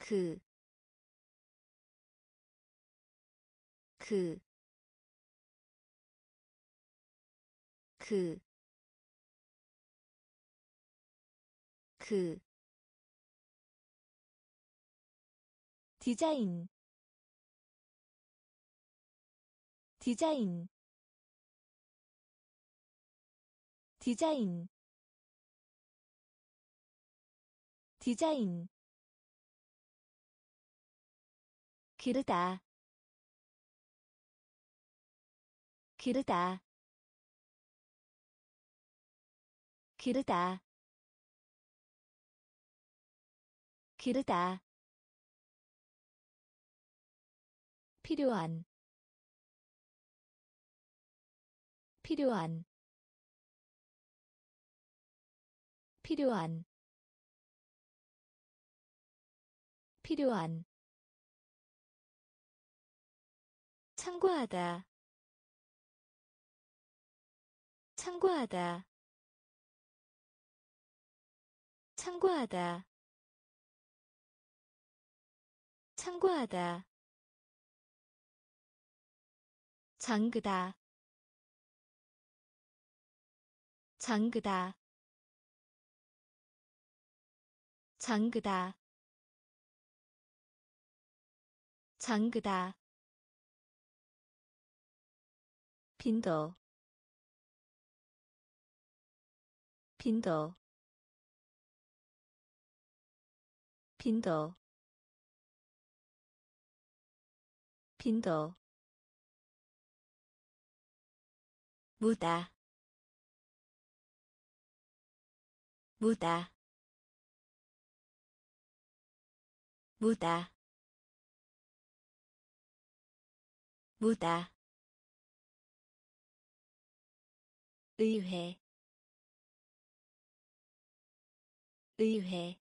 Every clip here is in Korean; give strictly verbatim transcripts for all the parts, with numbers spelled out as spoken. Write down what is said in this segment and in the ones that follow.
그, 그, 그, 그, 디자인, 디자인, 디자인, 디자인, 기르다, 기르다, 기르다, 기르다, 필요한, 필요한, 필요한, 필요한, 참고하다, 참고하다, 참고하다, 참고하다, 잠그다, 잠그다, 잠그다, 잠그다, 빈도, 빈도, 빈도, 빈도, 무다, 무다, 무다, 무다, 의회, 의회,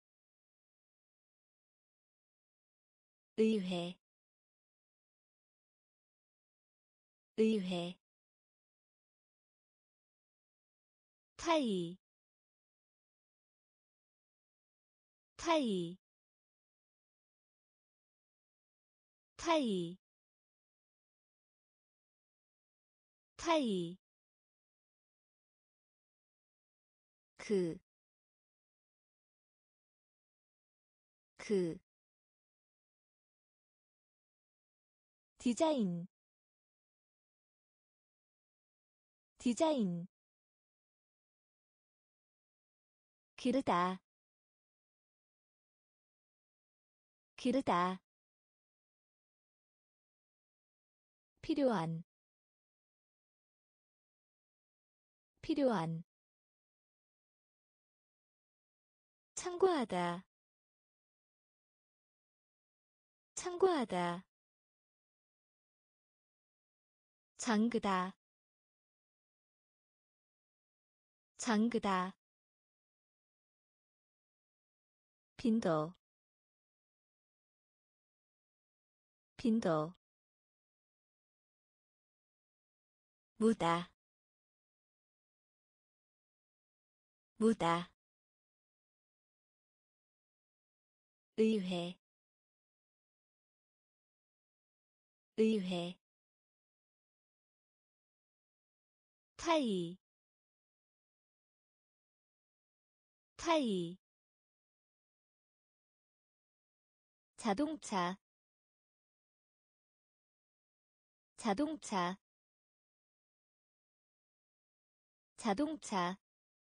의회, 의회, 타이, 타이, 타이, 타이, 그, 그, 디자인, 디자인, 기르다, 기르다, 필요한, 필요한, 참고하다, 참고하다, 잠그다, 잠그다, 빈도, 빈도, 무다, 무다, 의회, 의회, 타이, 타이, 자동차, 자동차, 자동차,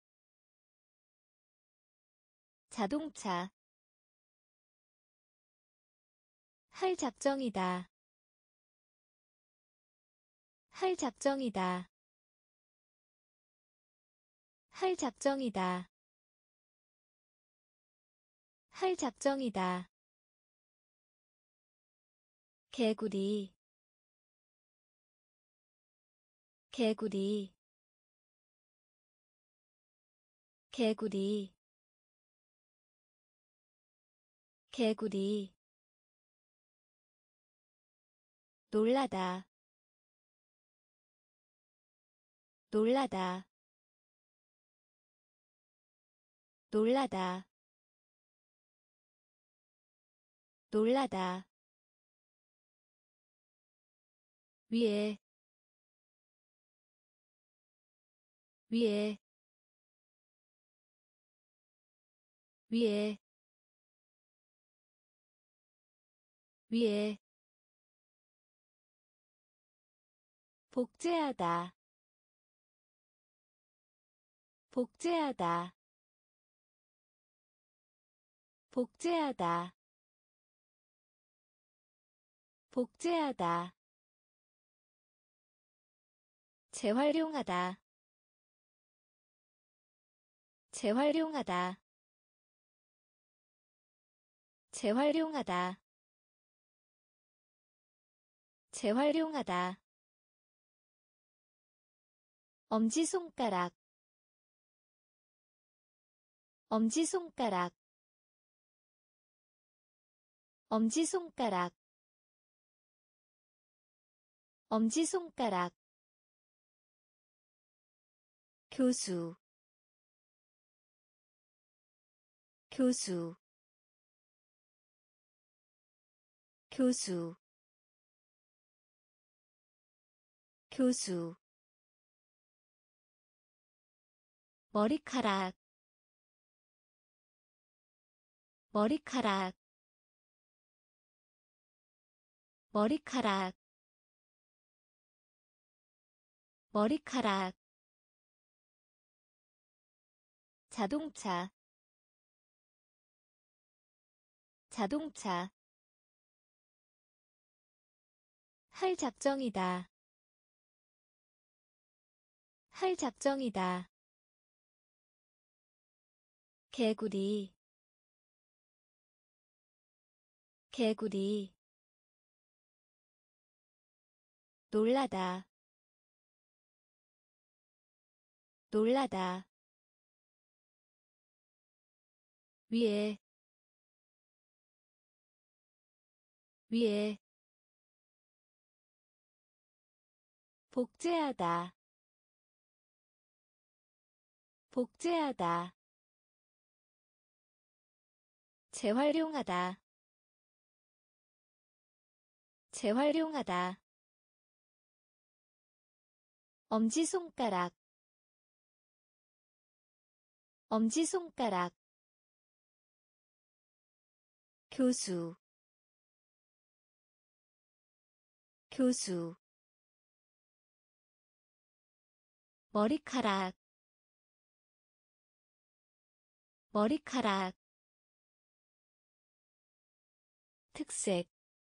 자동차, 할 작정이다, 할 작정이다, 할 작정이다, 할 작정이다, 개구리, 개구리, 개구리, 개구리, 놀라다, 놀라다, 놀라다, 놀라다 위에 위에 위에 위에 복제하다 복제하다 복제하다 복제하다 재활용하다 재활용하다 재활용하다 재활용하다 엄지손가락 엄지손가락 엄지손가락 엄지손가락 교수 교수 교수 교수 머리카락 머리카락 머리카락 머리카락 자동차 자동차 할 작정이다 할 작정이다 개구리 개구리 놀라다 놀라다 위에 위에 복제하다 복제하다 재활용하다 재활용하다 엄지손가락 엄지손가락 교수 교수 머리카락 머리카락 특색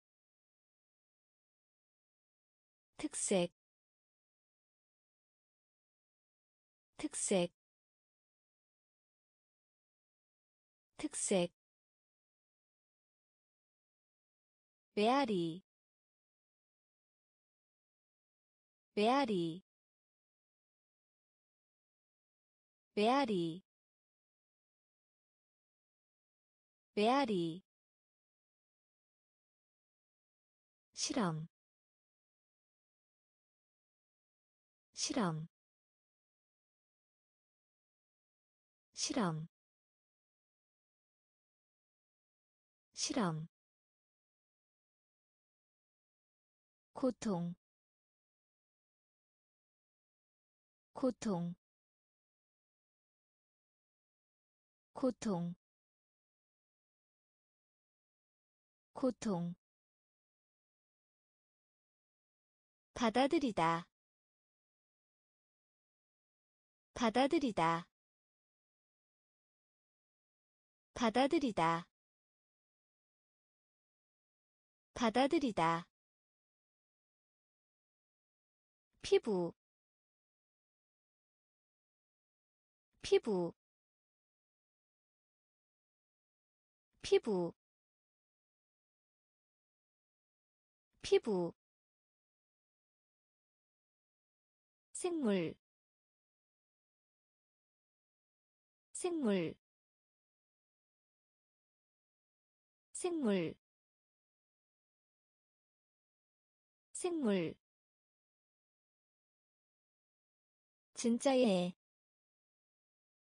특색 특색 특색 메아리 메아리 메아리 메아리 실험 실험 실험 실험 고통 고통 고통 고통 받아들이다 받아들이다 받아들이다 받아들이다 피부 피부 피부 피부 생물 생물 생물 생물 진짜예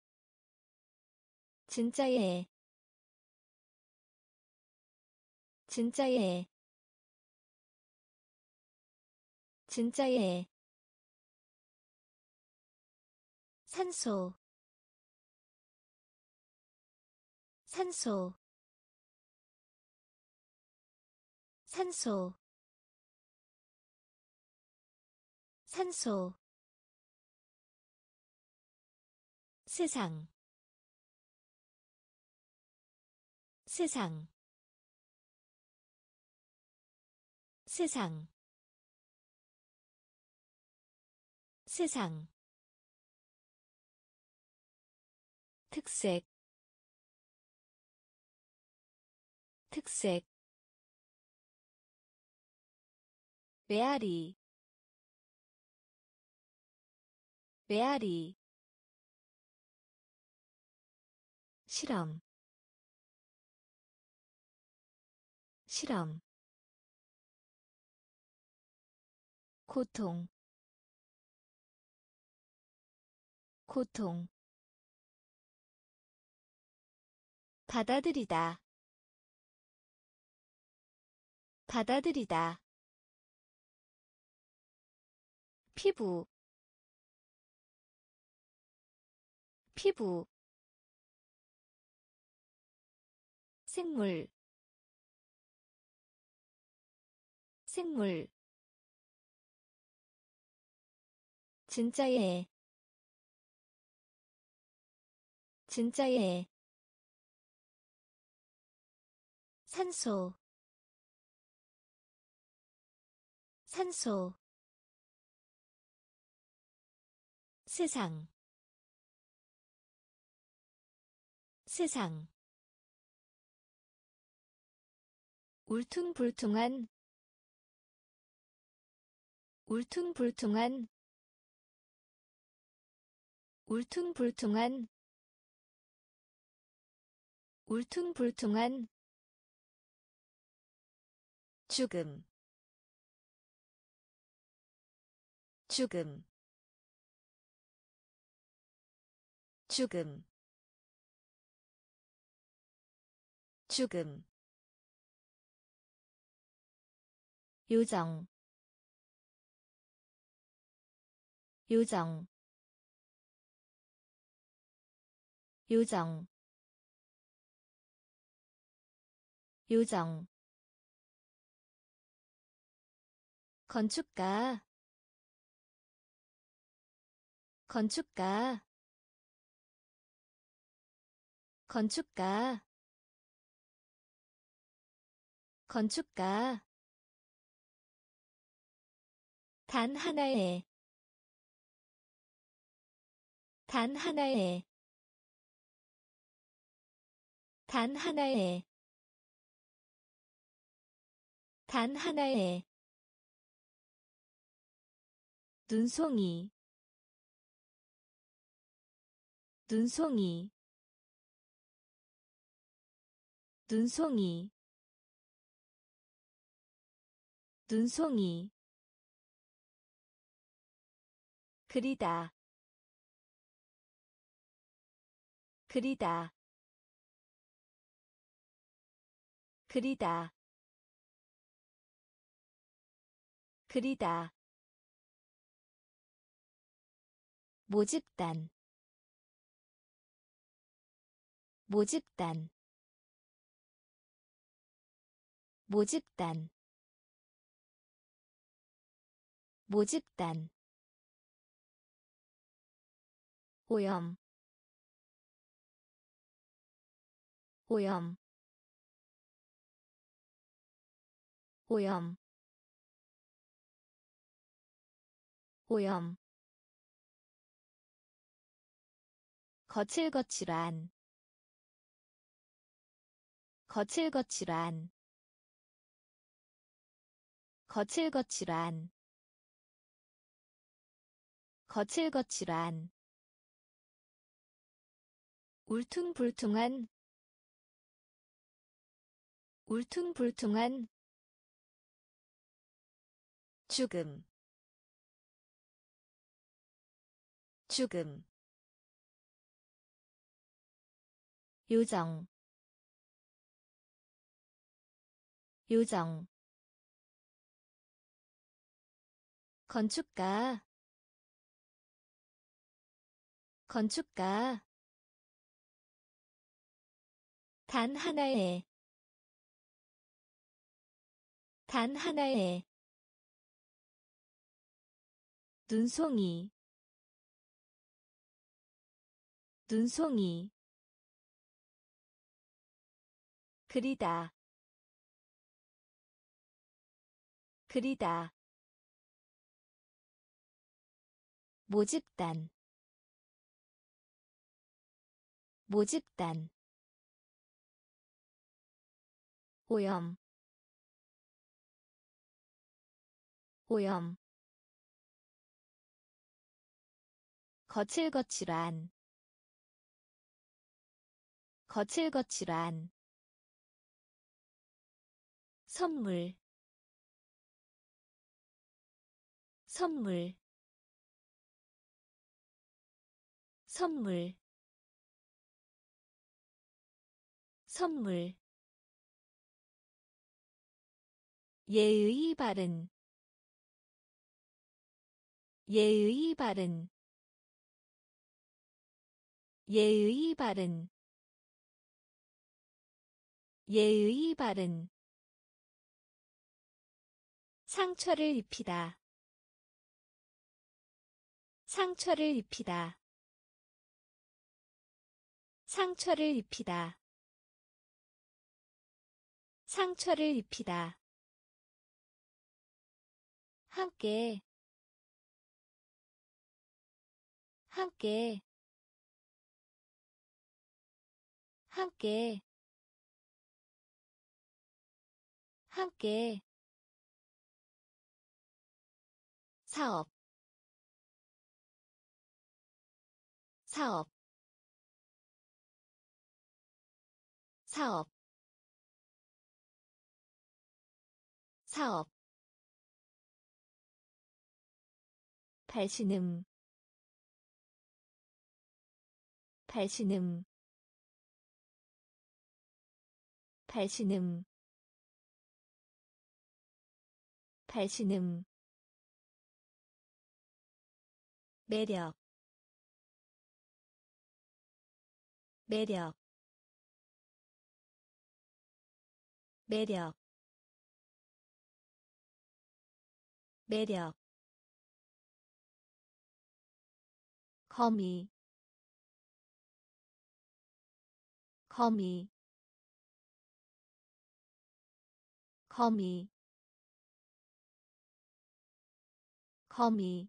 진짜예 진짜예 진짜예 산소 산소 산소 산소 세상 세상 세상 세상 특색 특색 메아리 메아리 실험 실험 고통 고통 받아들이다 받아들이다 피부 피부 생물 생물 진짜예 진짜예 산소 산소 세상 세상 울퉁불퉁한 울퉁불퉁한 울퉁불퉁한 울퉁불퉁한 죽음 죽음 죽음 죽음 요정 요정 요정 요정 건축가 건축가 건축가 건축가 단 하나의 단 하나의 단 하나의 단 하나의 눈송이 눈송이 눈송이 눈송이 그리다 그리다 그리다 그리다 모집단 모집단 모집단 모집단 오염 오염 오염 오염 거칠거칠한 거칠거칠한 거칠거칠한 거칠거칠한 울퉁불퉁한 울퉁불퉁한 죽음 죽음 요정 요정 건축가 건축가 단 하나의 단 하나의 눈송이 눈송이 그리다 그리다 모집단 모집단 오염 오염 거칠거칠한 거칠거칠한 선물 선물 선물 선물 예의 바른 예의 바른 예의 바른 예의 바른 상처를 입히다 상처를 입히다 상처를 입히다 상처를 입히다 함께 함께 함께 함께 사업 사업 사업 사업 발신음 발신음 발신음 발신음 매력 매력 매력 매력 거미 거미 거미 거미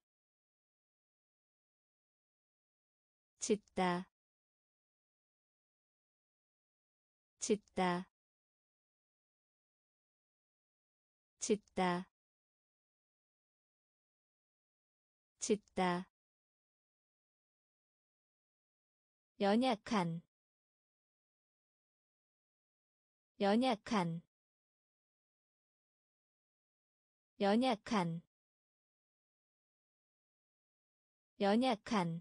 짓다 짓다 짓다 짓다 연약한 연약한 연약한 연약한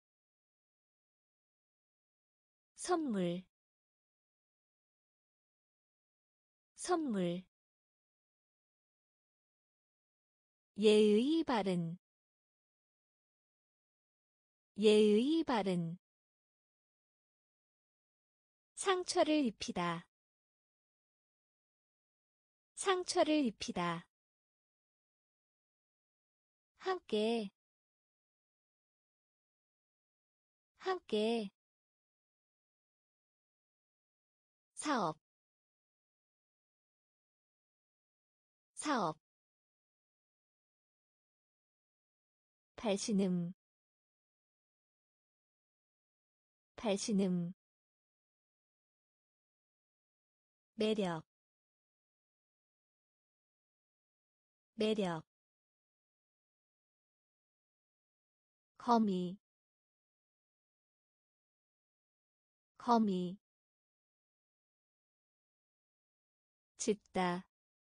선물 선물 예의 바른 예의 바른 상처를 입히다 상처를 입히다 함께 함께 사업 사업 발신음 발신음 매력 매력 거미 거미 짓다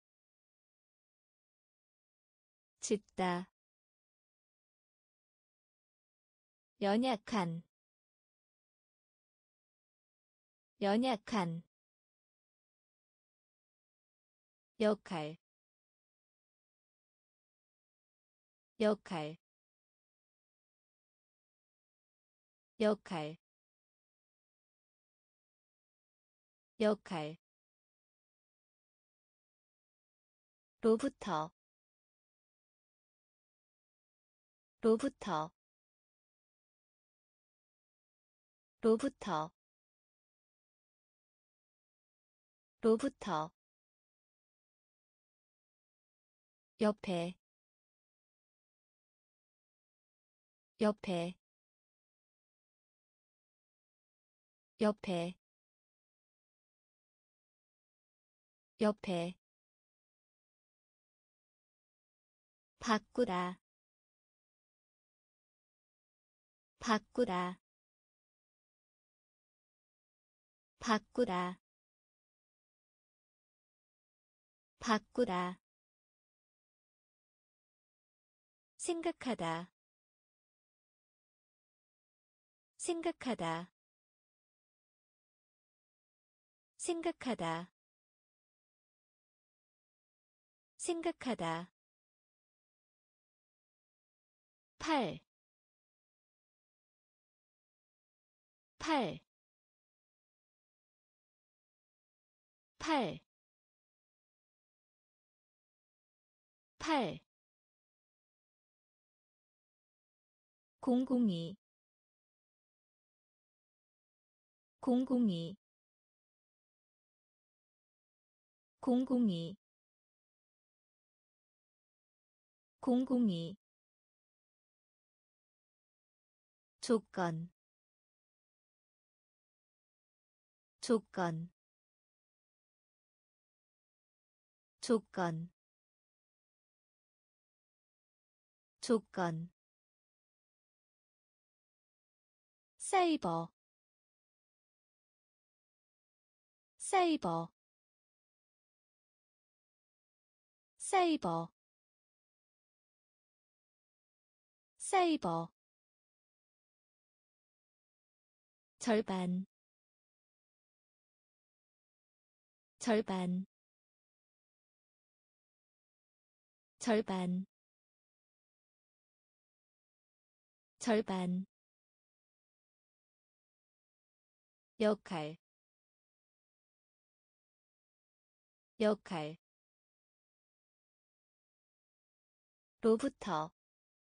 짓다 연약한 연약한 역할 역할 역할 역할 로부터 로부터 로부터 로부터 옆에 옆에 옆에 옆에 바꾸다 바꾸다 바꾸다 바꾸다 생각하다 생각하다 생각하다 생각하다 팔, 팔, 팔, 팔, 공공이, 공공이, 공공이, 공공이, 조건, 조건, 조건, 조건, 사이버, 사이버, 사이버, 사이버, 절반, 절반, 절반, 절반, 역할, 역할, 로부터,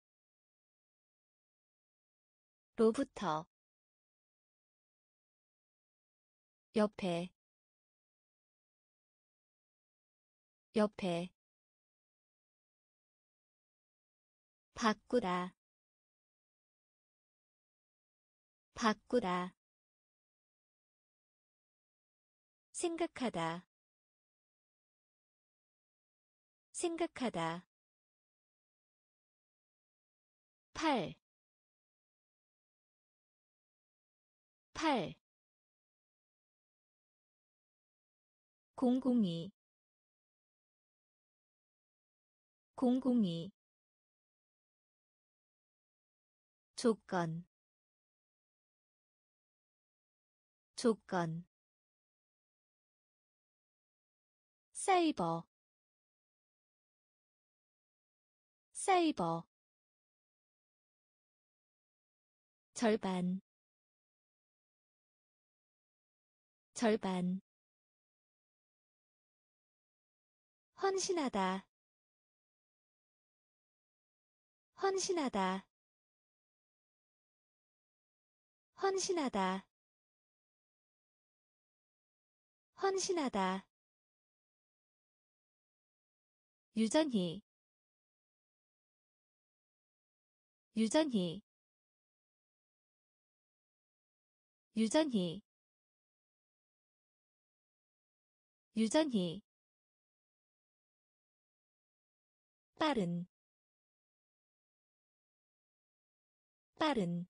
로부터, 옆에, 옆에, 바꾸다, 바꾸다, 생각하다, 생각하다, 팔, 팔, 공공이, 공공이, 조건, 조건, 사이버, 사이버, 절반, 절반, 헌신하다, 헌신하다, 헌신하다, 헌신하다, 유전히, 유전히, 유전히, 유전히, 빠른, 빠른,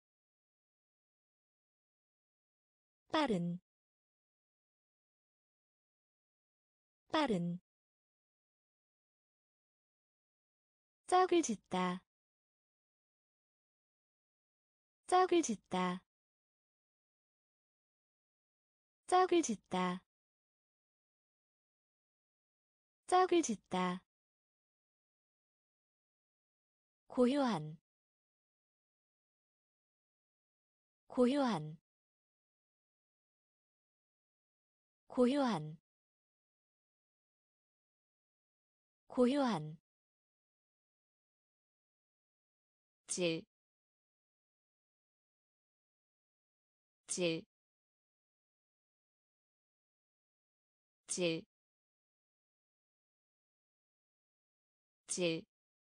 빠른, 빠른, 짝을 짓다, 짝을 짓다, 짝을 짓다, 짝을 짓다. 고요한 고요한 고요한 고요한 질, 질, 질, 질.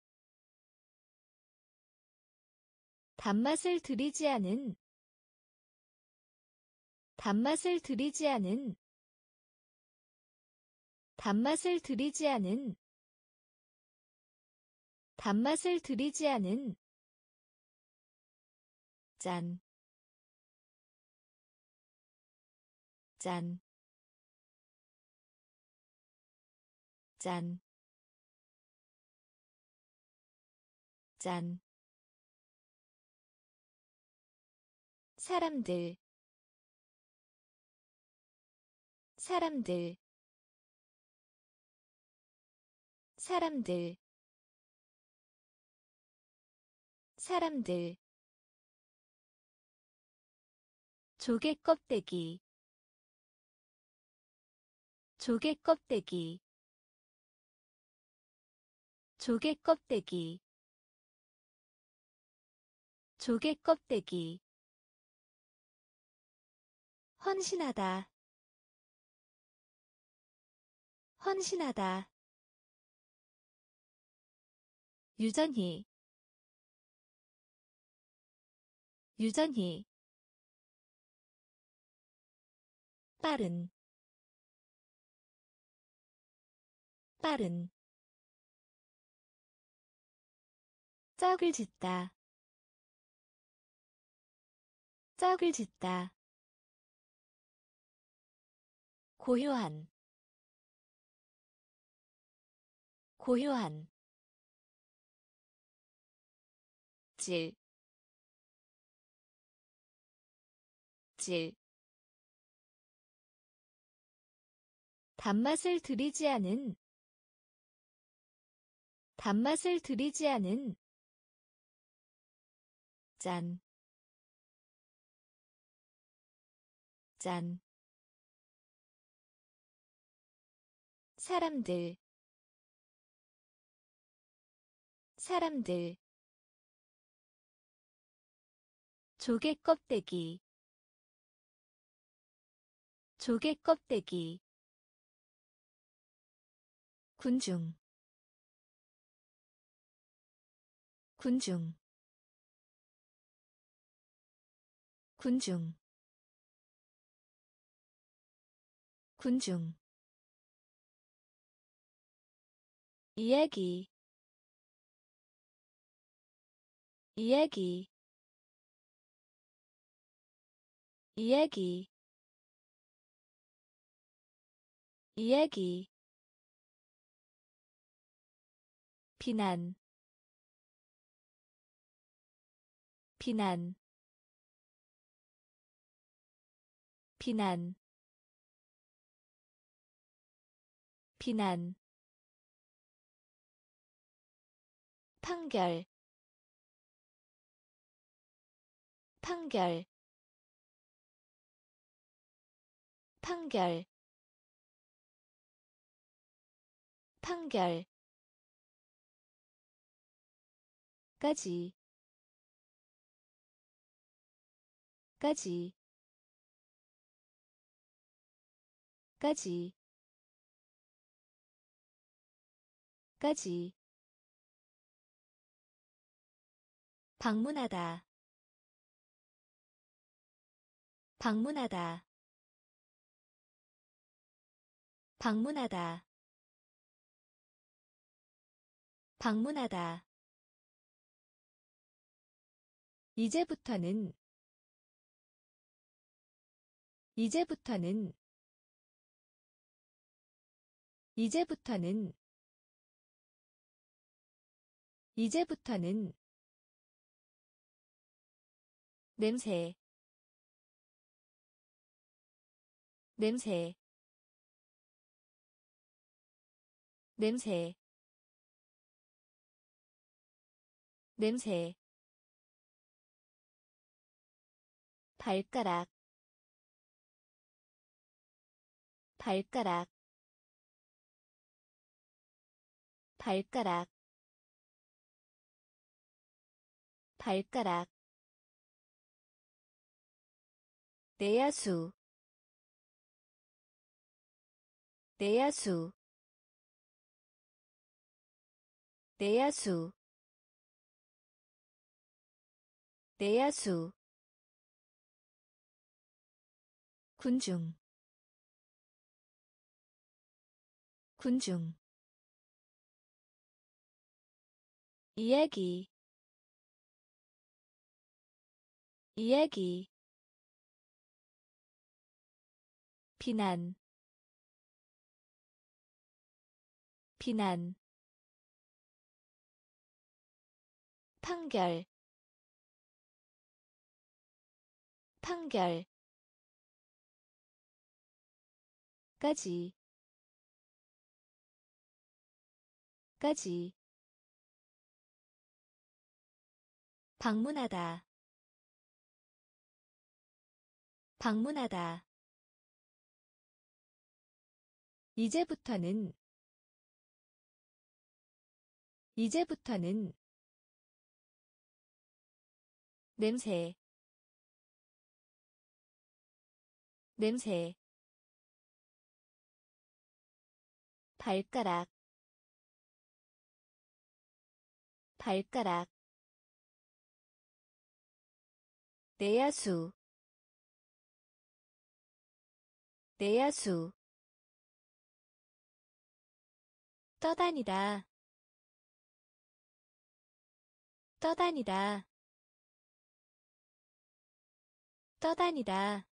단맛을 들이지 않은 단맛을 들이지 않은 단맛을 들이지 않은 단맛을 들이지 않은 짠, 짠, 짠, 짠. 사람들, 사람들, 사람들, 사람들. 조개 껍데기, 조개 껍데기, 조개 껍데기, 조개 껍데기. 헌신하다, 헌신하다. 유전히, 유전히. 빠른, 빠른. 짝을 짓다, 짝을 짓다. 고요한, 고요한. 질, 질. 단맛을 들이지 않은 단맛을 들이지 않은 짠, 짠. 사람들, 사람들. 조개 껍데기, 조개 껍데기. 군중, 군중, 군중, 군중. 이야기, 이야기, 이야기, 이야기. 비난, 비난, 비난, 비난. 판결, 판결, 판결, 판결. 까지, 까지, 까지, 까지. 방문하다, 방문하다, 방문하다, 방문하다. 이제부터는, 이제부터는, 이제부터는, 이제부터는. 냄새, 냄새, 냄새 냄새 발가락 발가락 발가락 발가락 내야수 내야수 내야수 내야수 군중 군중 이야기 이야기 비난 비난 판결 판결 까지 까지 방문하다 방문하다 이제부터는 이제부터는 냄새 냄새 발가락 발가락 내야수 내야수 떠다니다 떠다니다 떠다니다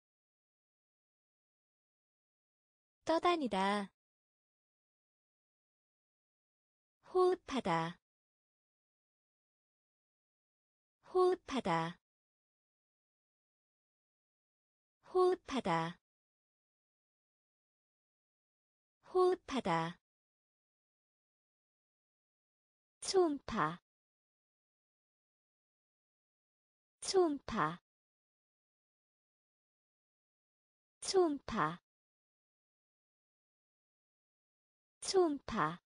떠다니다 호흡하다 호흡하다 호흡하다 호흡하다 초음파 초음파 초음파 초음파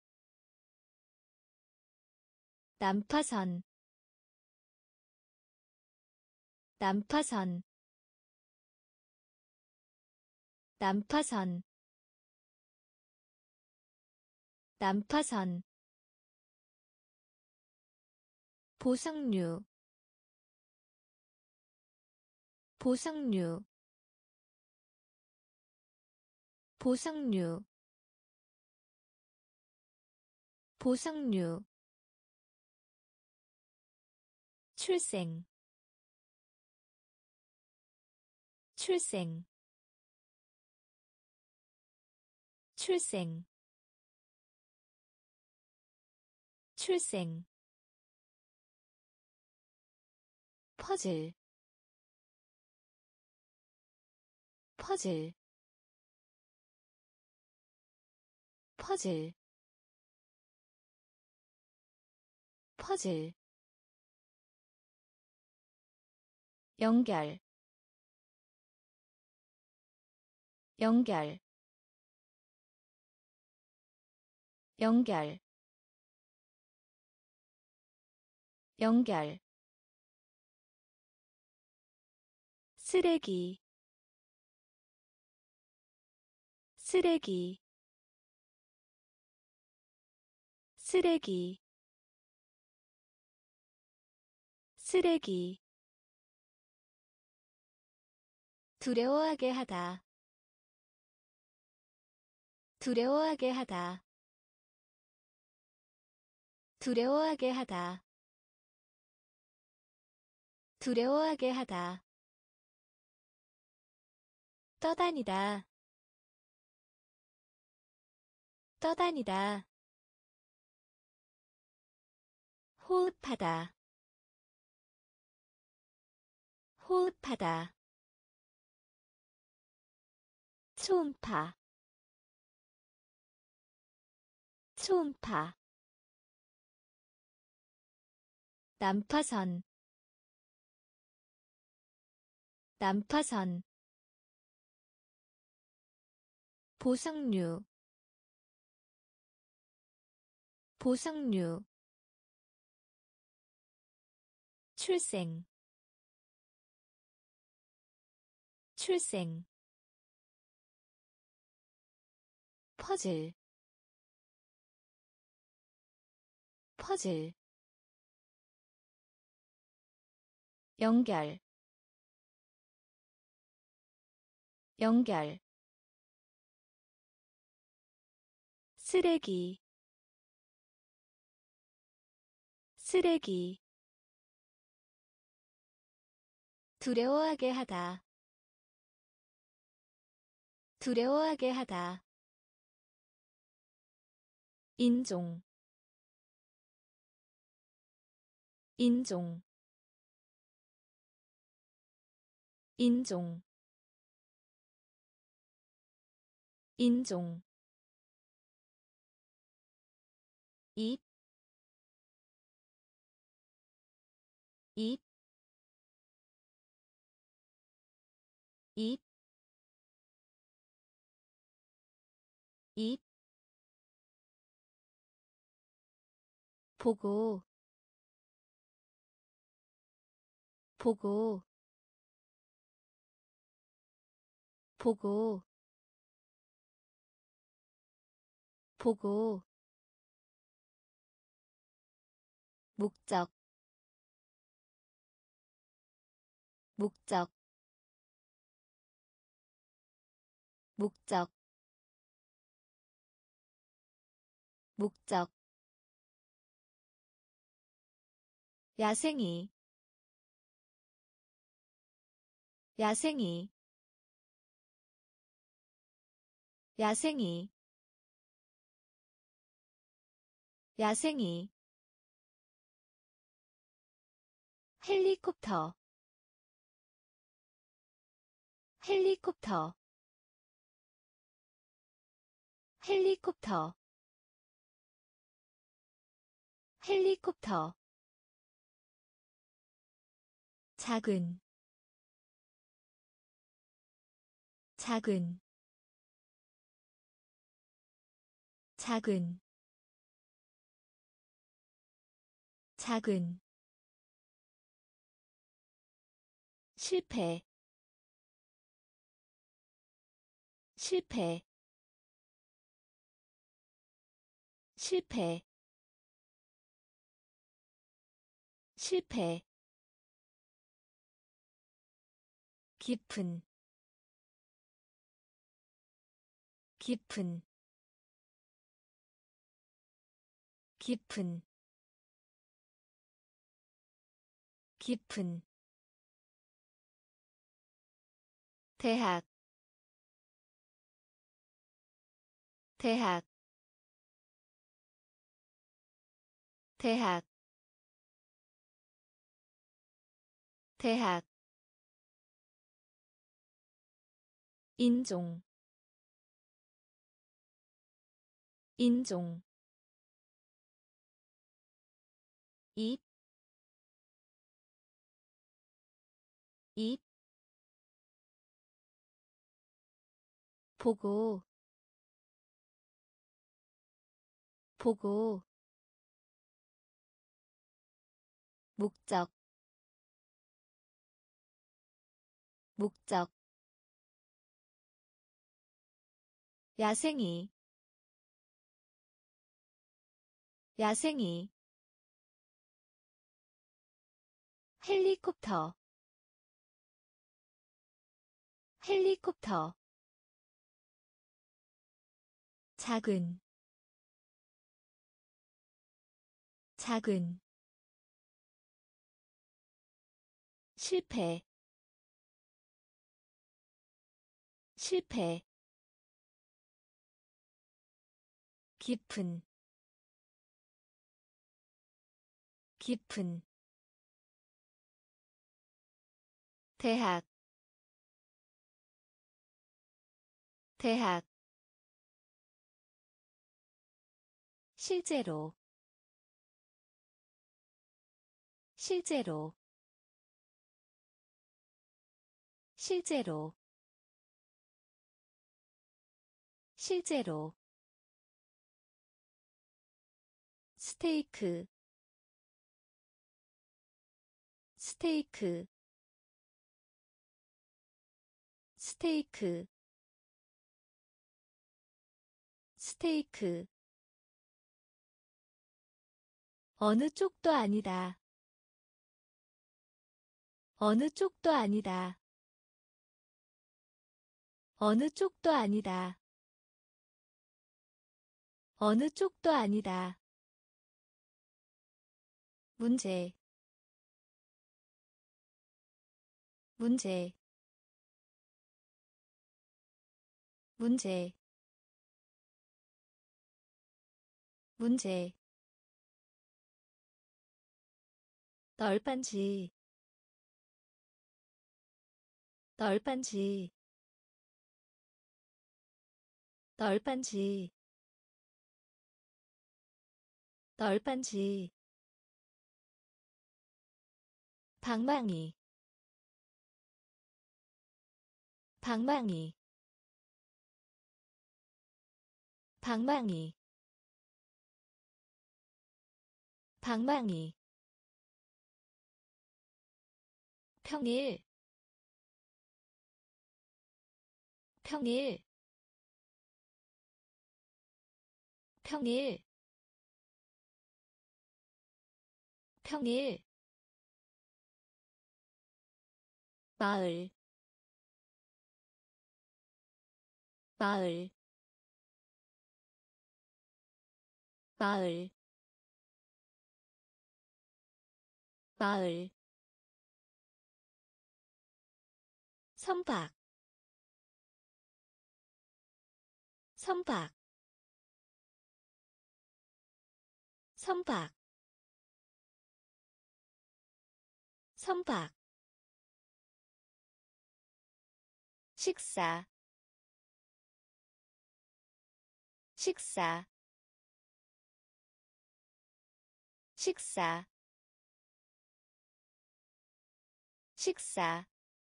난파선 난파선 난파선 난파선 보석류 보석류 보석류 보석류 출생 출생 출생 출생 퍼즐 퍼즐 퍼즐 퍼즐 연결 연결 연결 연결 쓰레기 쓰레기 쓰레기 쓰레기 두려워하게 하다 두려워하게 하다 두려워하게 하다 두려워하게 하다 떠다니다 떠다니다 호흡하다 호흡하다 초음파 초음파 난파선 난파선 보석류 보석류 출생 출생 퍼즐 퍼즐 연결 연결 쓰레기 쓰레기 두려워하게 하다 두려워하게 하다 인종 인종 인종 인종 입, 입, 입, 입, 보고, 보고, 보고, 보고, 목적, 목적, 목적, 목적, 야생이, 야생이, 야생이, 야생이, 헬리콥터, 헬리콥터, 헬리콥터, 헬리콥터, 작은, 작은, 작은, 작은, 실패, 실패, 실패, 실패, 깊은, 깊은, 깊은, 깊은, 대학, 대학, 대학, 대학, 인종, 인종, 입, 입, 보고, 보고, 목적, 목적, 야생이, 야생이, 헬리콥터, 헬리콥터, 작은, 작은, 실패, 실패, 깊은, 깊은, 대학, 대학, 실제로 실제로 실제로 실제로 스테이크 스테이크 스테이크 스테이크 어느 쪽도 아니다. 어느 쪽도 아니다. 어느 쪽도 아니다. 어느 쪽도 아니다. 문제 문제 문제 문제 널빤지 널빤지 널빤지 널빤지 방망이 방망이 방망이 방망이 평일 평일 평일 평일 마을 마을 마을 마을 선박 선박 선박 선박 식사 식사 식사 식사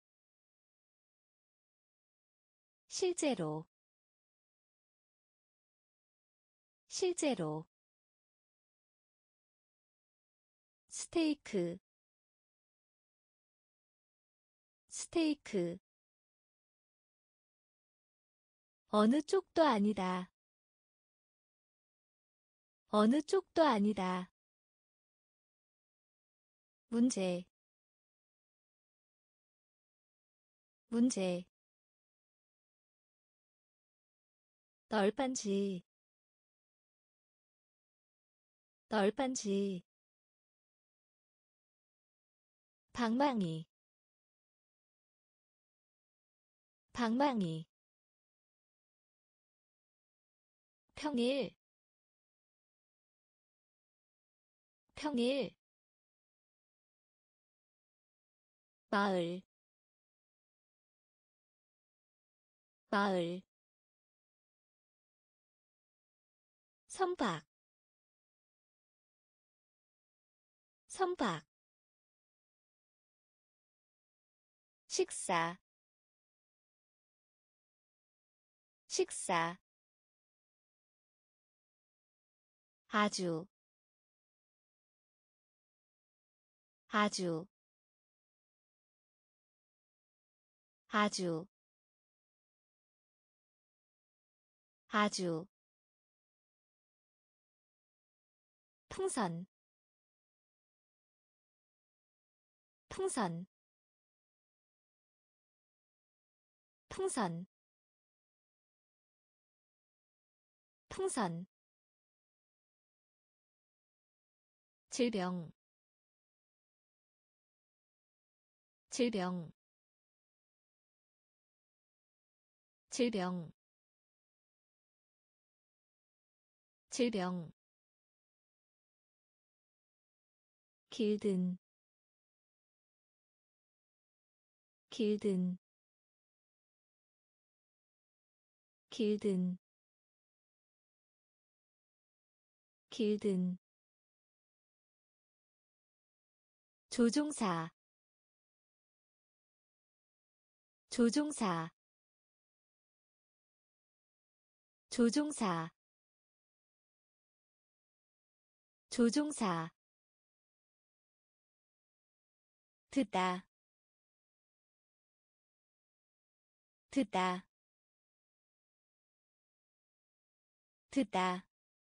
실제로 실제로 스테이크 스테이크 어느 쪽도 아니다. 어느 쪽도 아니다. 문제 문제 널빤지 널빤지 방망이 방망이 평일 평일 마을 마을 선박 선박 식사 식사 아주 아주 아주 아주 풍선 풍선 풍선 풍선 질병 질병 질병 질병 길든 길든 길든 길든 조종사 조종사 조종사 조종사 듣다 듣다 듣다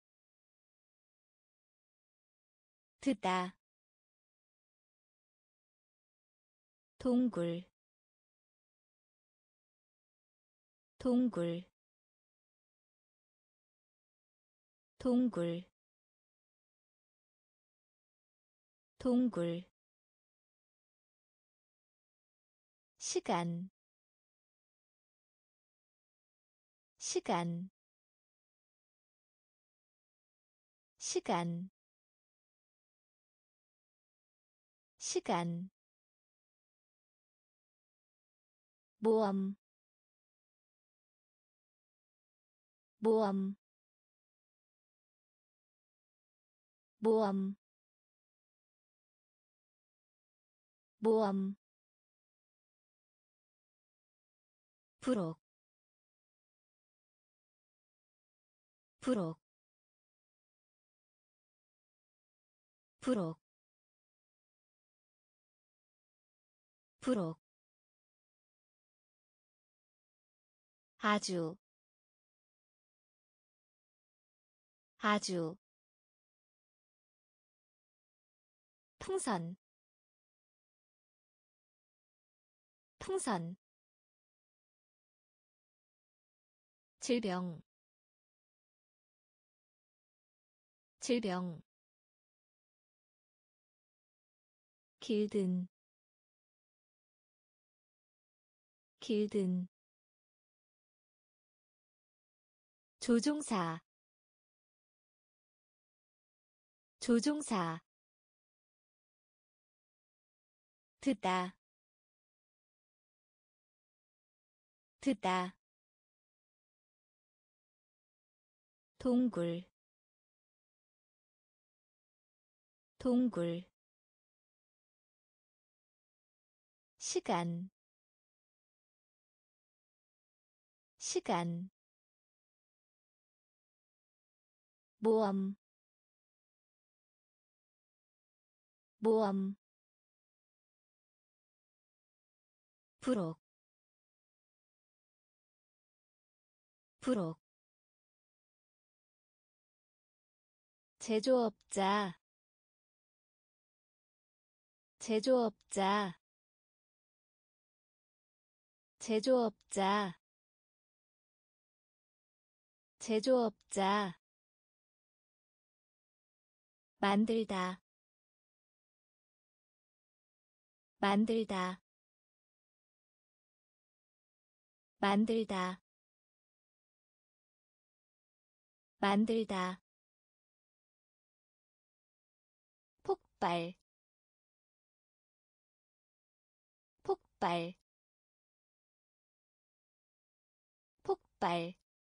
듣다 동굴 동굴 동굴 동굴 시간 시간 시간 시간 모험 모험 모험 모험 부록 부록 부록 부록 아주 아주 풍선 풍선 질병 질병 길든 길든 조종사 조종사 듣다 듣다 동굴 동굴 시간 시간 모험 모험 부록 부록 제조업자 제조업자 제조업자 제조업자 만들다 만들다 만들다 만들다 폭발 폭발 폭발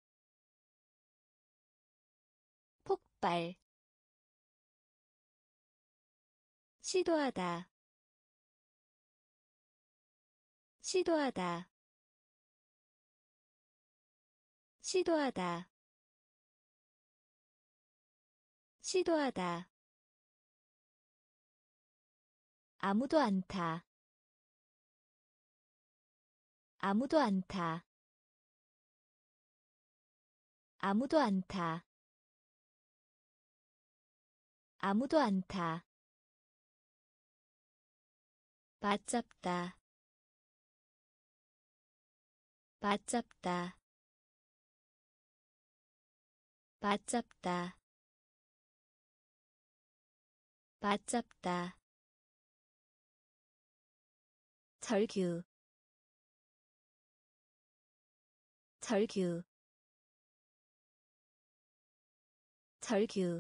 폭발 시도하다 시도하다 시도하다 시도하다 아무도 않다 아무도 않다 아무도 않다 아무도 않다 맞잡다 맞잡다 맞잡다 맞잡다 절규 절규 절규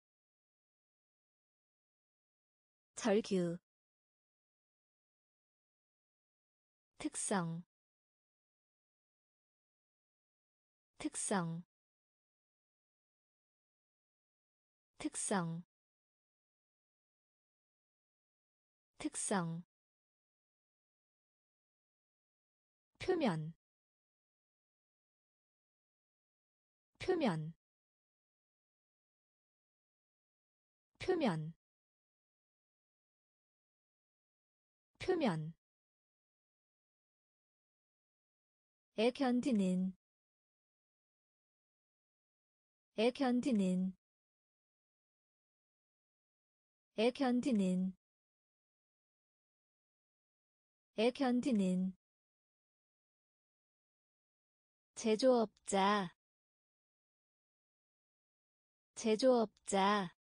절규 특성 특성 특성 특성 표면 표면 표면 표면 에 견디는 에 견디는 에 견디는 에 견디는 제조업자 제조업자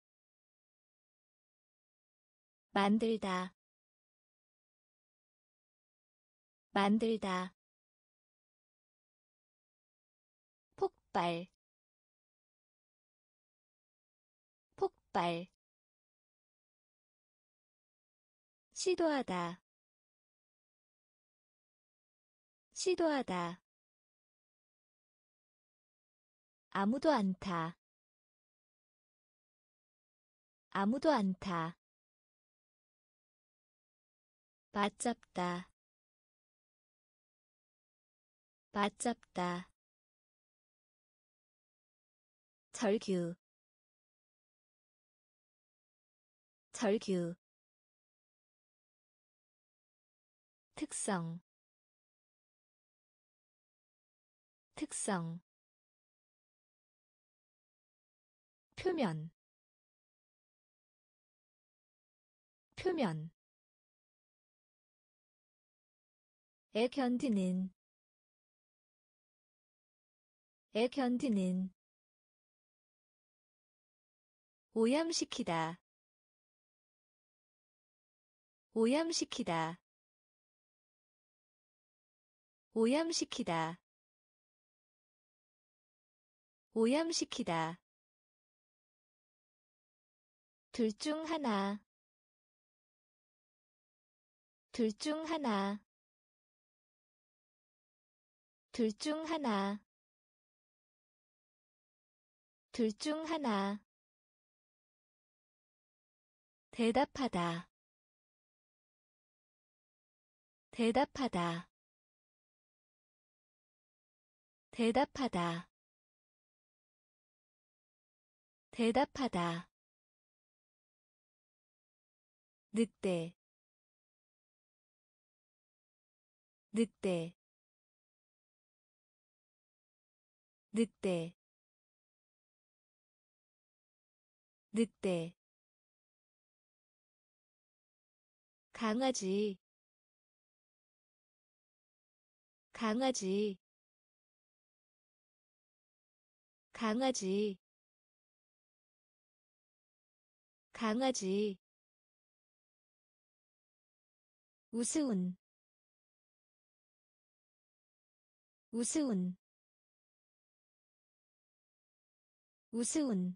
만들다 만들다 폭발 폭발 시도하다 시도하다 아무도 않다 아무도 않다 맞잡다 맞잡다 절규 절규 특성 특성 표면 표면 에 견디는 에 견디는 오염시키다 오염시키다 오염시키다 오염시키다 둘 중 하나 둘 중 하나 둘 중 하나 둘 중 하나 대답하다 대답하다 대답하다 대답하다 늑대 늑대 늑대 늑대 강아지 강아지 강아지 강아지 우스운 우스운 우스운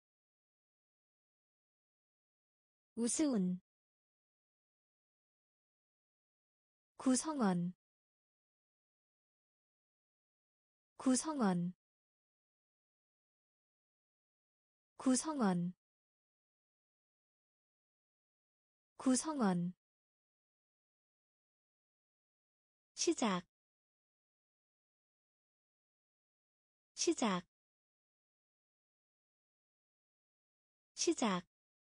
우스운 구성원 구성원 구성원 구성원 시작 시작 시작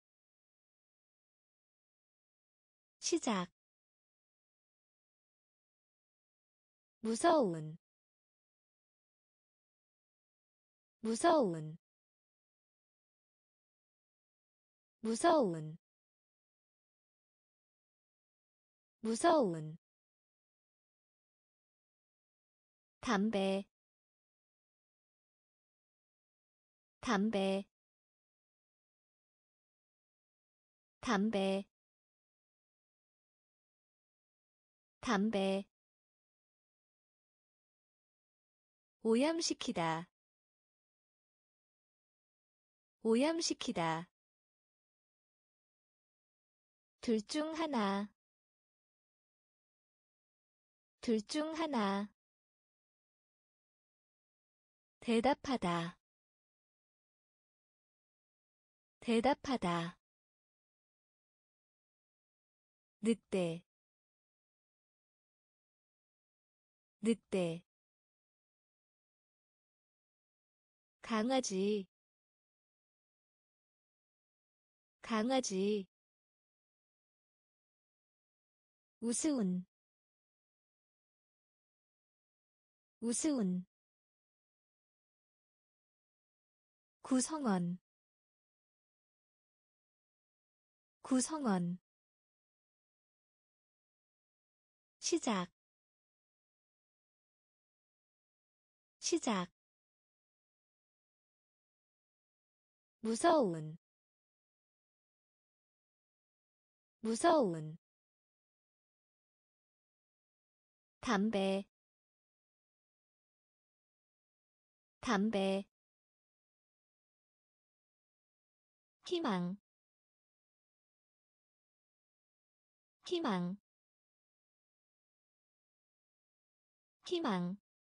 시작 무서운 무서운 무서운 무서운 담배 담배 담배 담배 오염시키다 오염시키다 둘 중 하나 둘 중 하나 대답하다 대답하다. 늑대, 늑대. 강아지, 강아지. 우스운, 우스운. 구성원, 구성원. 시작, 시작. 무서운, 무서운. 담배, 담배. 희망, 희망, 희망,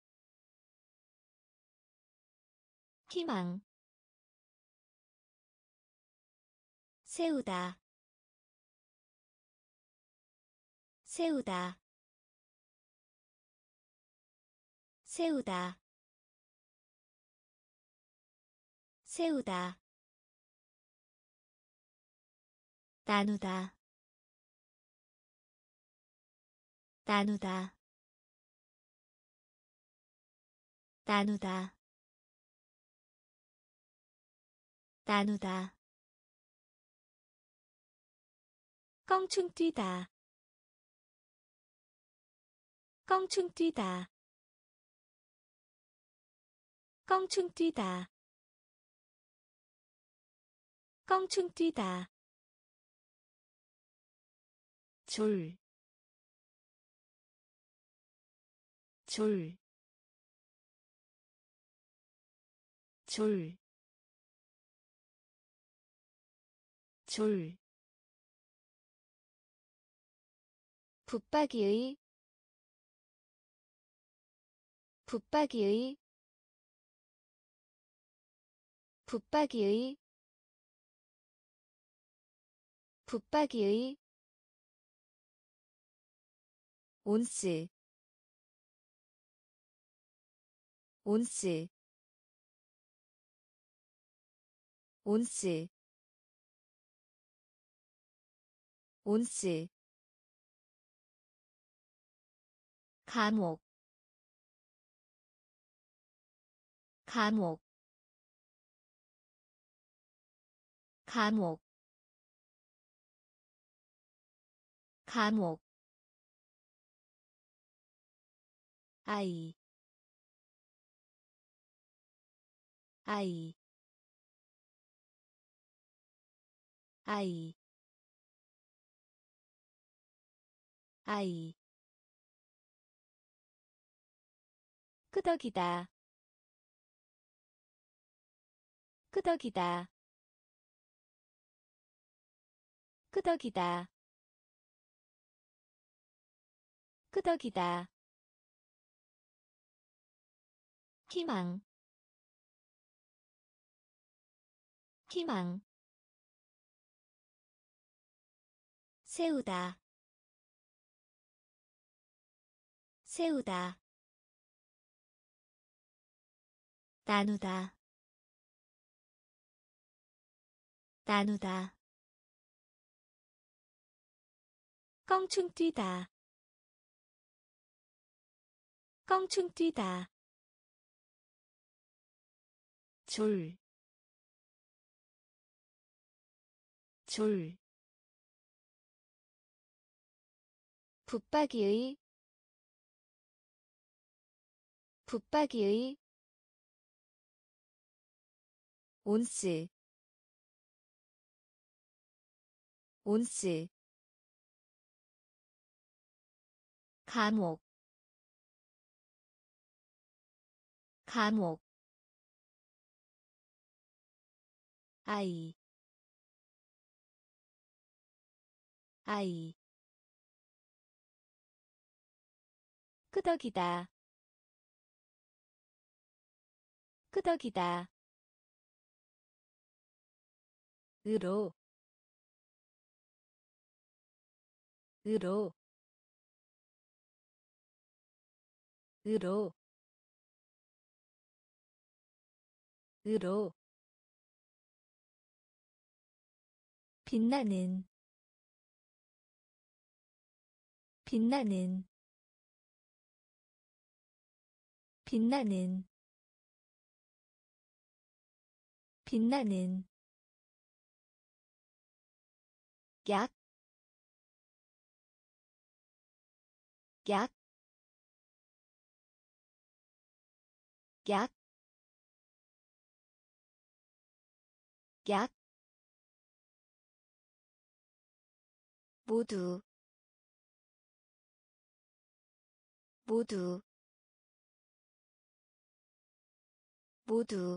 희망. 세우다, 세우다, 세우다, 세우다. 나누다, 나누다, 나누다, 나누다. 껑충 뛰다, 껑충 뛰다, 껑충 뛰다, 껑충 뛰다. 줄, 줄, 줄, 줄. 붙박이의, 붙박이의, 붙박이의, 붙박이의. 온스, 온스, 온스, 온스. 감옥, 감옥, 감옥, 감옥. 아이, 아이, 아이, 아이. 끄덕이다, 끄덕이다, 끄덕이다, 끄덕이다. 희망, 희망. 세우다, 세우다. 나누다, 나누다. 껑충 뛰다, 껑충 뛰다. 줄, 줄. 붙박이의, 붙박이의. 온스, 온스. 감옥, 감옥. 아이, 아이. 끄덕이다, 끄덕이다. 으로 으로 으로 으로 빛나는 빛나는 빛나는 빛나는 약, 약, 약, 약, 모두, 모두, 모두,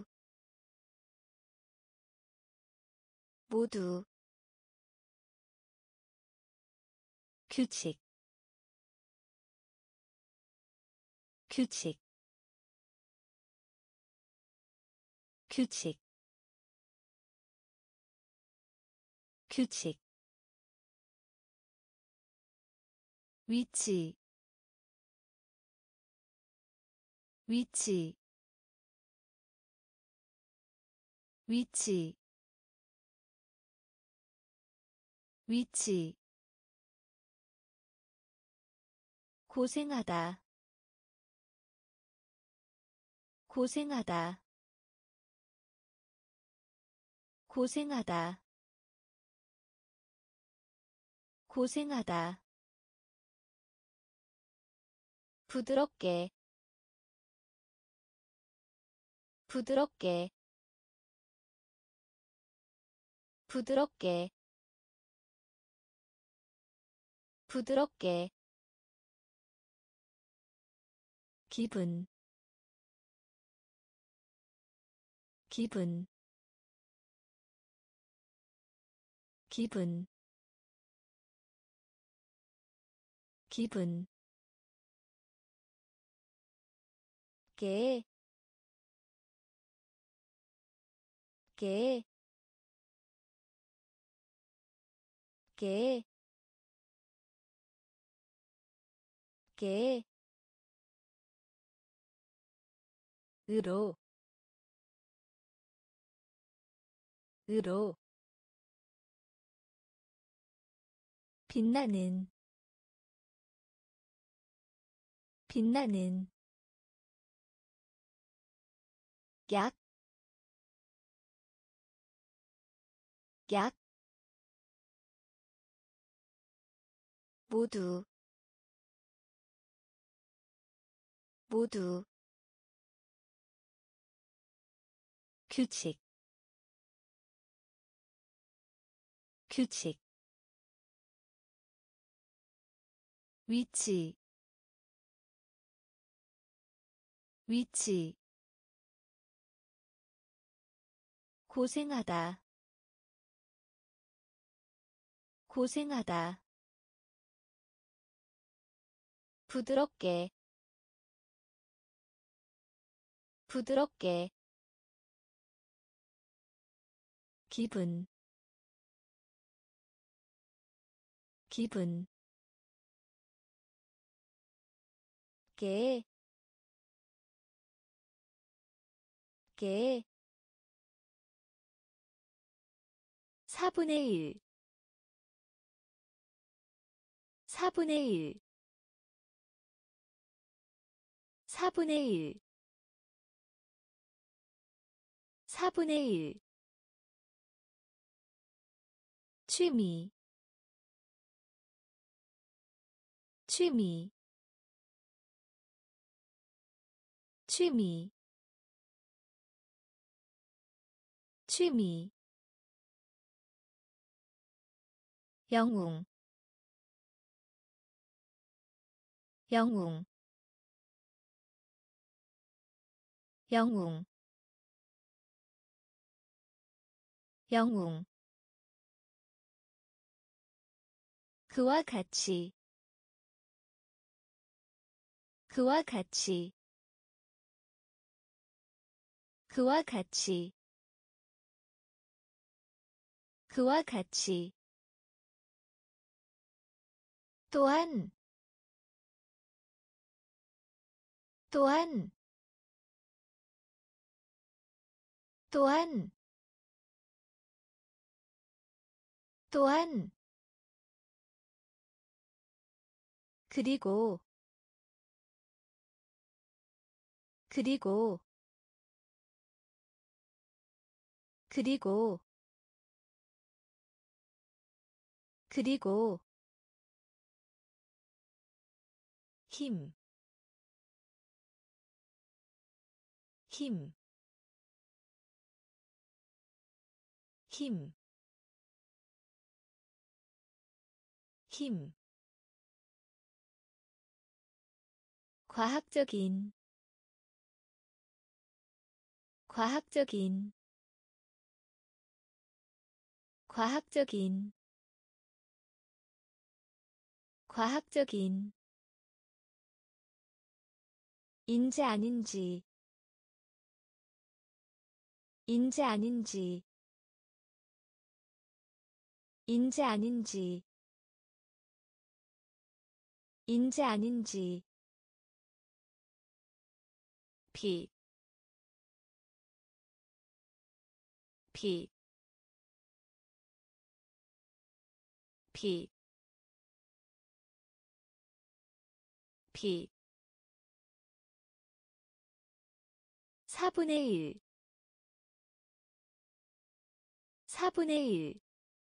모두, 규칙, 규칙, 규칙, 규칙, 위치, 위치, 위치, 위치, 고생하다, 고생하다, 고생하다, 고생하다, 부드럽게, 부드럽게, 부드럽게, 부드럽게, 기분, 기분, 기분, 기분, 개, 개, 개, 개, 으로, 으로, 빛나는, 빛나는, 약, 약, 모두, 모두, 규칙, 규칙, 위치, 위치, 고생하다, 고생하다, 부드럽게, 부드럽게, 기분, 기분, 개, 개, 사분의 일, 사분의 일, 사분의 일, 사분의 일, 취미, 취미, 취미, 취미, 영웅, 영웅, 영웅, 영웅, 그와 같이, 그와 같이, 그와 같이, 그와 같이 또한 또한 또한 또한 그리고 그리고 그리고 그리고 힘, 힘, 힘, 힘. 과학적인, 과학적인, 과학적인, 과학적인. 인지 아닌지, 인지 아닌지, 인지 아닌지, 인지 아닌지. 비, 비, 비, 비. 사분의 일, 사분의 일.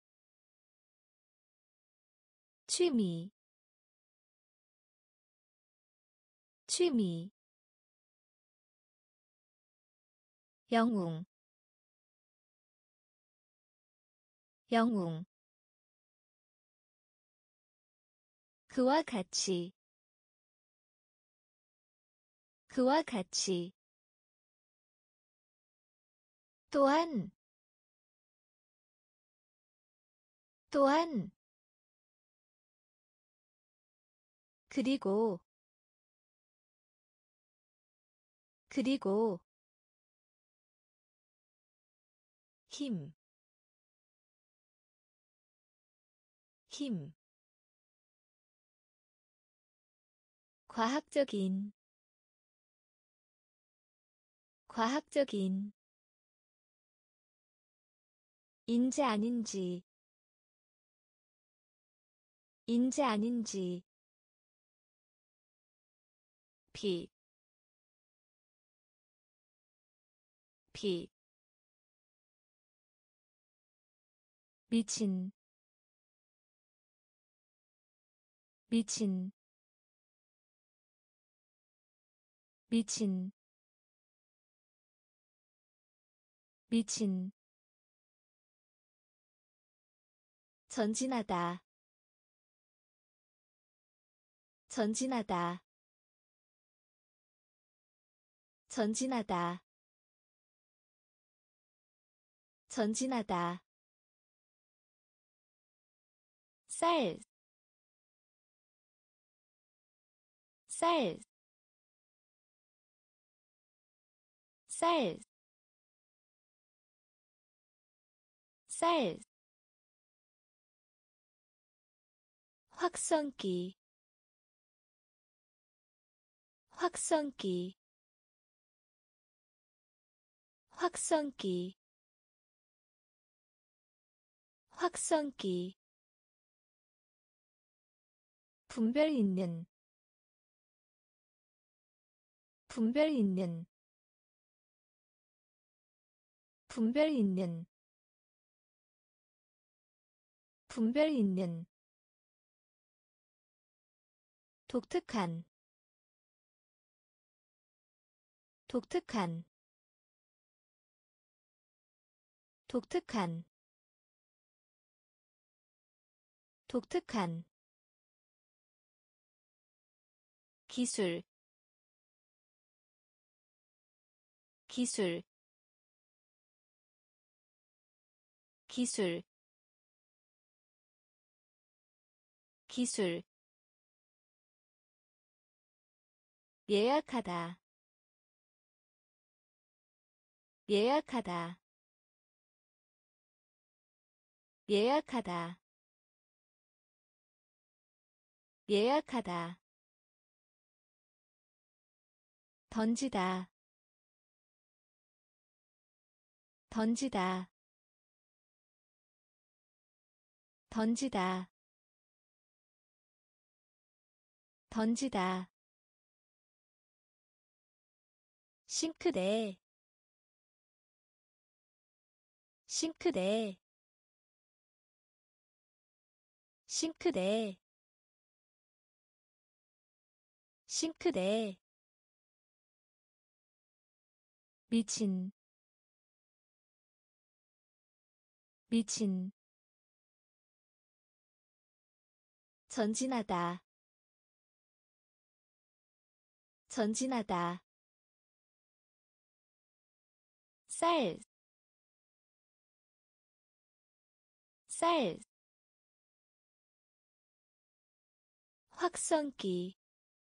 취미, 취미. 영웅, 영웅. 그와 같이, 그와 같이. 또한, 또한. 그리고, 그리고. 힘, 힘. 과학적인, 과학적인. 인지 아닌지, 인지 아닌지. 비, 비. 미친, 미친, 미친, 미친. 전진하다, 전진하다, 전진하다, 전진하다. 쌀, 쌀, 쌀, 쌀. 확성기, 확성기, 확성기, 확성기. 분별 있는, 분별 있는, 분별 있는, 분별 있는. 독특한, 독특한, 독특한, 독특한. 기술, 기술, 기술, 기술. 예약하다, 예약하다, 예약하다 예약하다 던지다 던지다 던지다 던지다 싱크대 싱크대 싱크대 싱크대 미친 미친 전진하다 전진하다 쌀, 쌀 확성기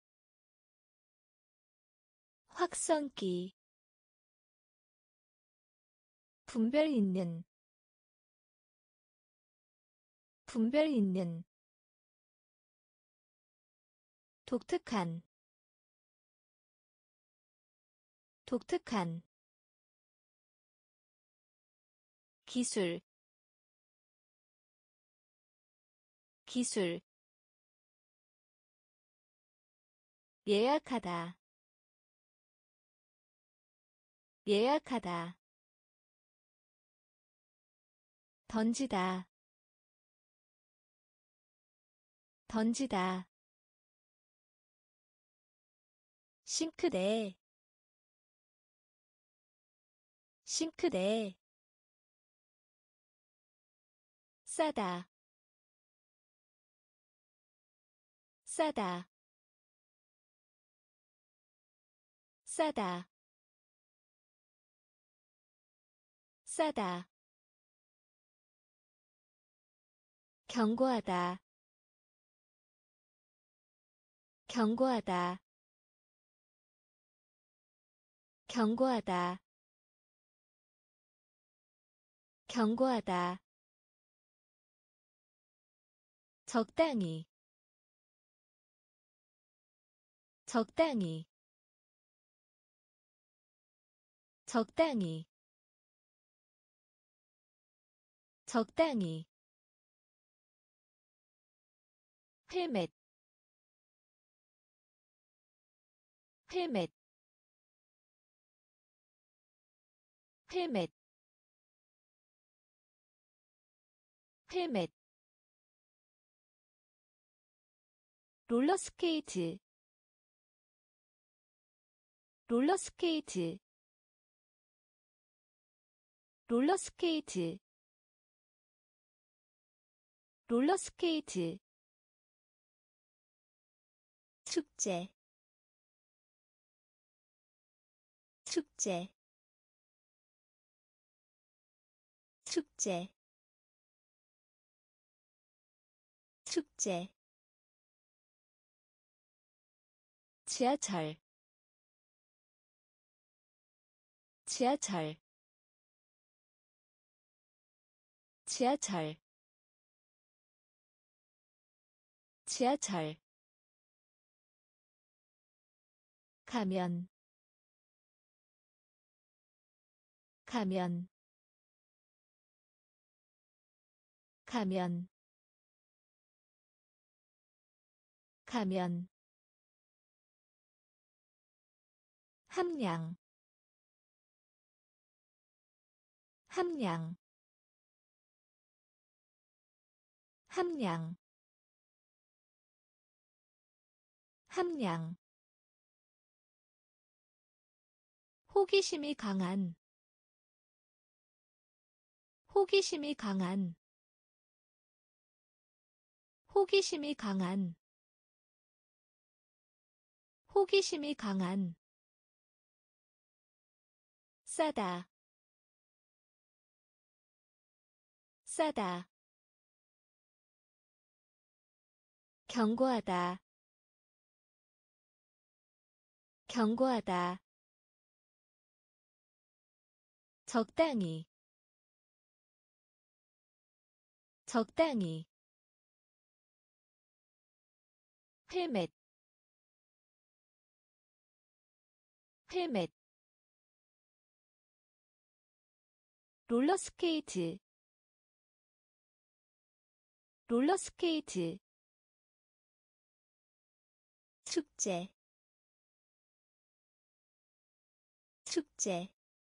확성기 분별 있는 분별 있는 독특한 독특한 기술 기술 예약하다 예약하다 던지다 던지다 싱크대 싱크대 싸다 싸다 싸다 싸다 경고하다 경고하다 경고하다 경고하다 적당히 적당히 적당히 적당히 헬멧 헬멧 헬멧 헬멧 롤러스케이트 롤러스케이트 롤러스케이트 롤러스케이트 축제 축제 축제 축제 지하철 지하철 지하철 지하철 가면 가면 가면 가면 함량 함량 함량 함량 호기심이 강한 호기심이 강한 호기심이 강한 호기심이 강한 싸다 싸다 경고하다 경고하다 적당히 적당히 헬멧 헬멧 롤러스케이트 롤러스케이트 축제 축제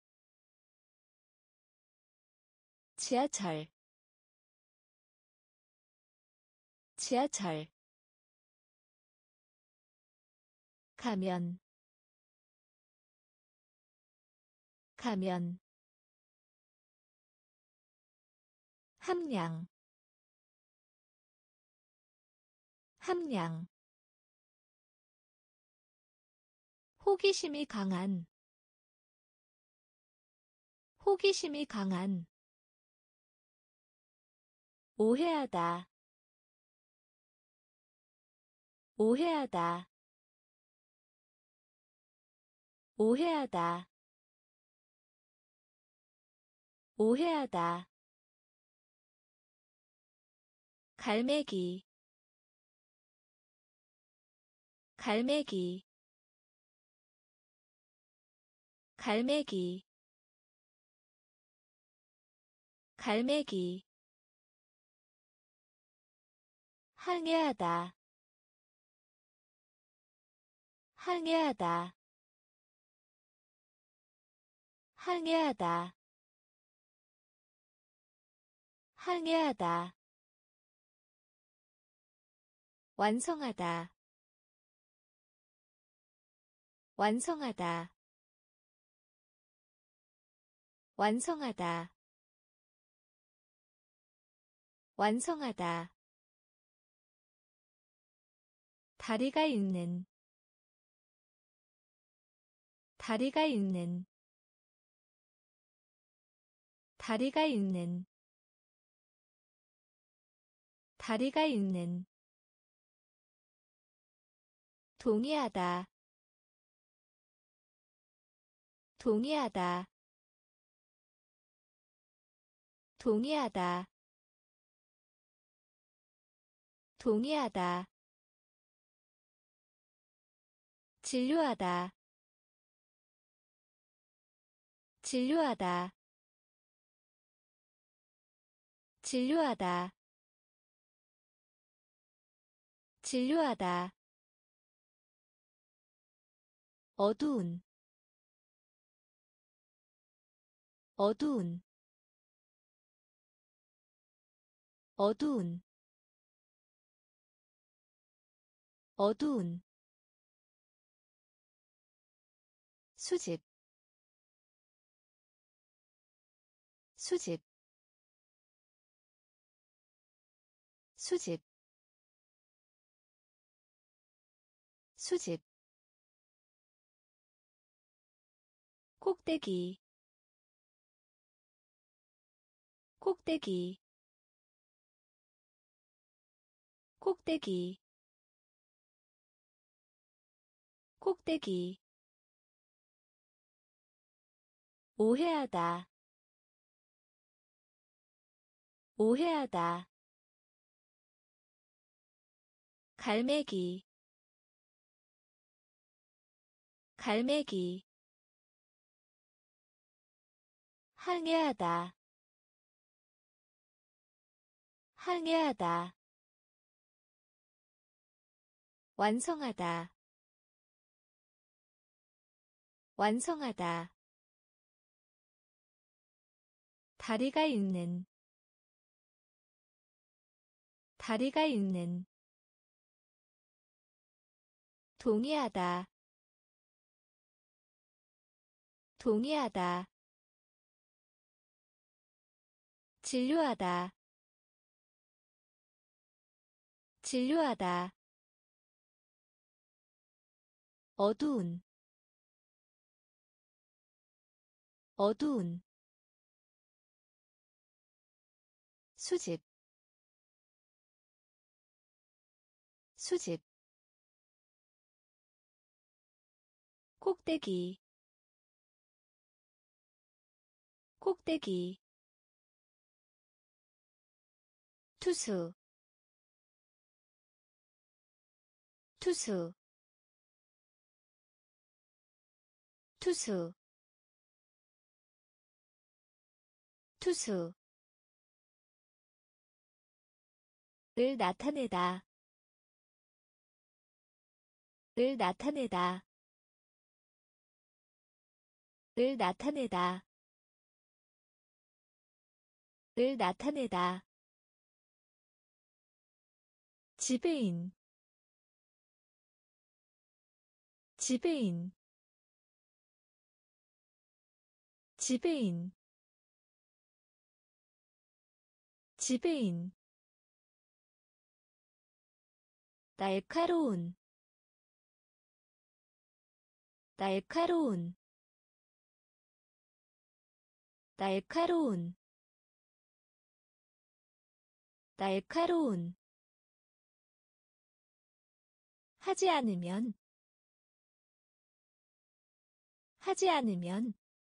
지하철 지하철 가면 가면 함량 함량 호기심이 강한 호기심이 강한 오해하다 오해하다 오해하다 오해하다 갈매기 갈매기 갈매기 갈매기 항해하다 항해하다 항해하다 항해하다 완성하다 완성하다 완성하다 완성하다 다리가 있는 다리가 있는 다리가 있는 다리가 있는 동의하다 동의하다 동의하다 동의하다 진료하다 진료하다 진료하다 진료하다 어두운 어두운 어두운 어두운 수집 수집 수집 수집 꼭대기 꼭대기 꼭대기 꼭대기 오해하다 오해하다 갈매기 갈매기 항해하다 항해하다 완성하다 완성하다 다리가 있는 다리가 있는 동의하다 동의하다 진료하다 진료하다 어두운 어두운 수집 수집 꼭대기 꼭대기 투수 투수 투수 투수 을 나타내다 을 나타내다 을 나타내다 을 나타내다 지배인 지배인 지배인 지배인 날카로운 날카로운 날카로운 날카로운 하지 않으면 하지 않으면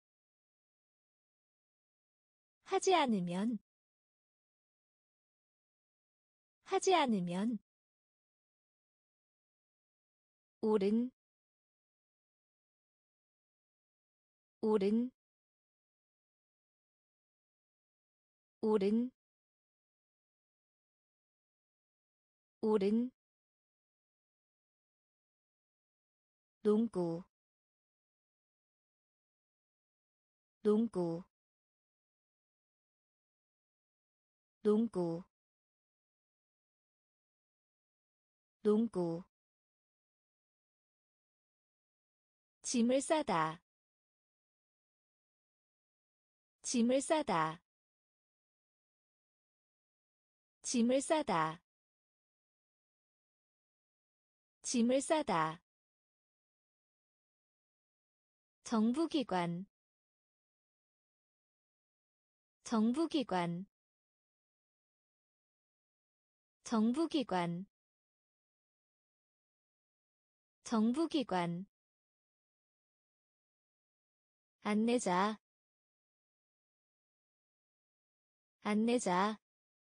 하지 않으면 하지 않으면 옳은 옳은 옳은 옳은 농구 농구 농구 농구 짐을 싸다 짐을 싸다 짐을 싸다 짐을 싸다 정부기관 정부기관 정부기관 정부기관 안내자 안내자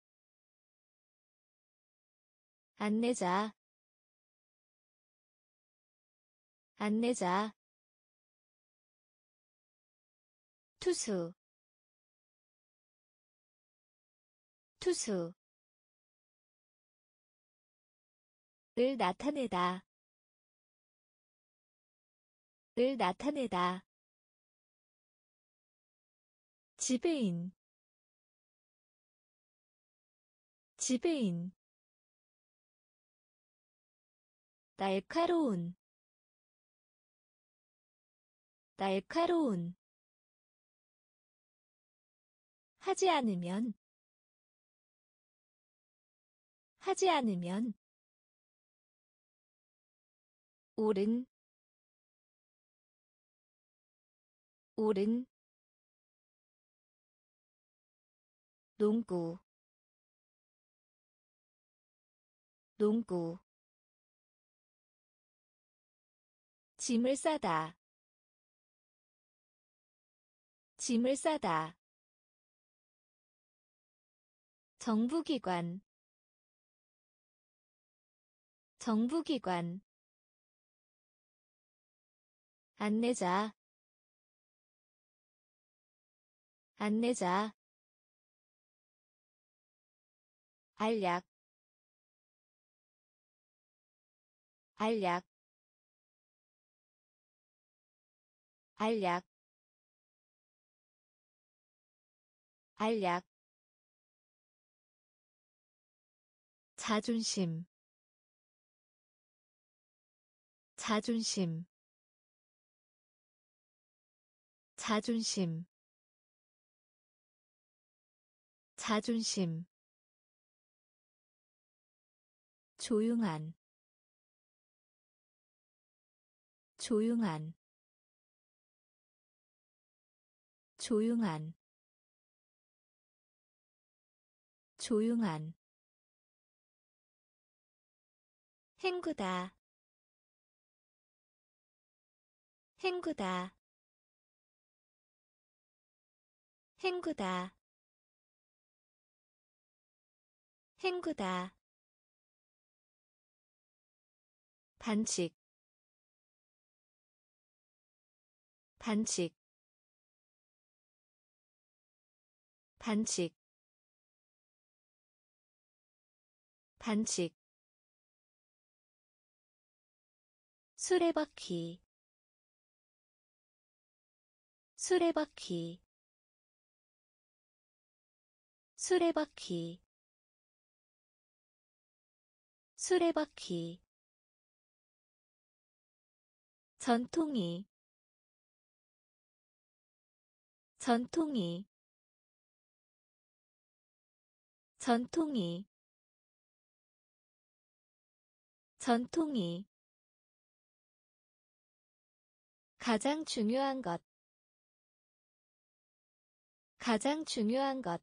안내자 안내자 투수 투수 을 나타내다 을 나타내다 지배인 지배인 날카로운 날카로운 하지 않으면 하지 않으면 옳은 옳은 농구 농구 짐을 싸다 짐을 싸다 정부기관 정부기관 안내자 안내자 알약 알약 알약 알약 자존심 자존심 자존심 자존심 조용한 조용한 조용한 조용한 헹구다 헹구다 헹구다 헹구다 반칙 반칙 반칙 반칙 수레바퀴 수레바퀴 수레바퀴 수레바퀴 전통이 전통이 전통이 전통이 가장 중요한 것 가장 중요한 것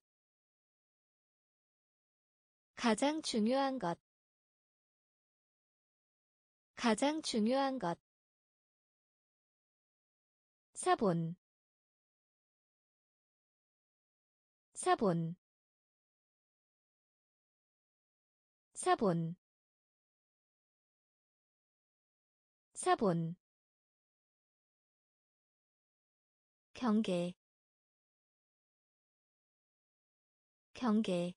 가장 중요한 것 가장 중요한 것 사본 사본 사본 사본 경계 경계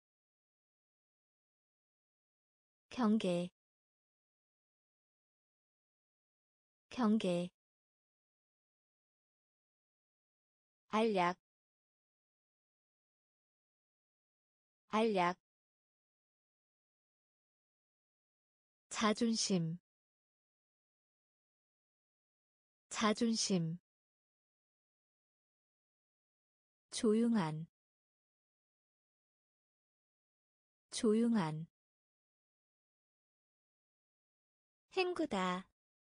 경계 경계 알약 알약 자존심 자존심 조용한 조용한 헹구다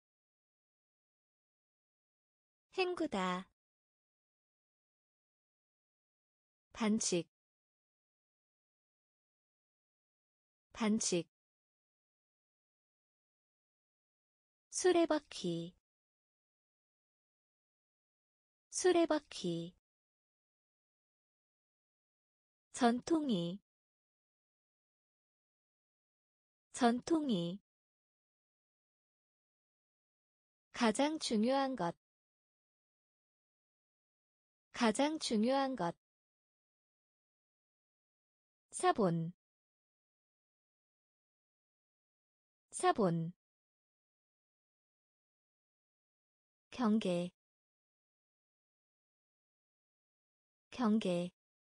헹구다 반칙 반칙 수레바퀴 수레바퀴 전통이 전통이 가장 중요한 것 가장 중요한 것 사본 사본 경계 경계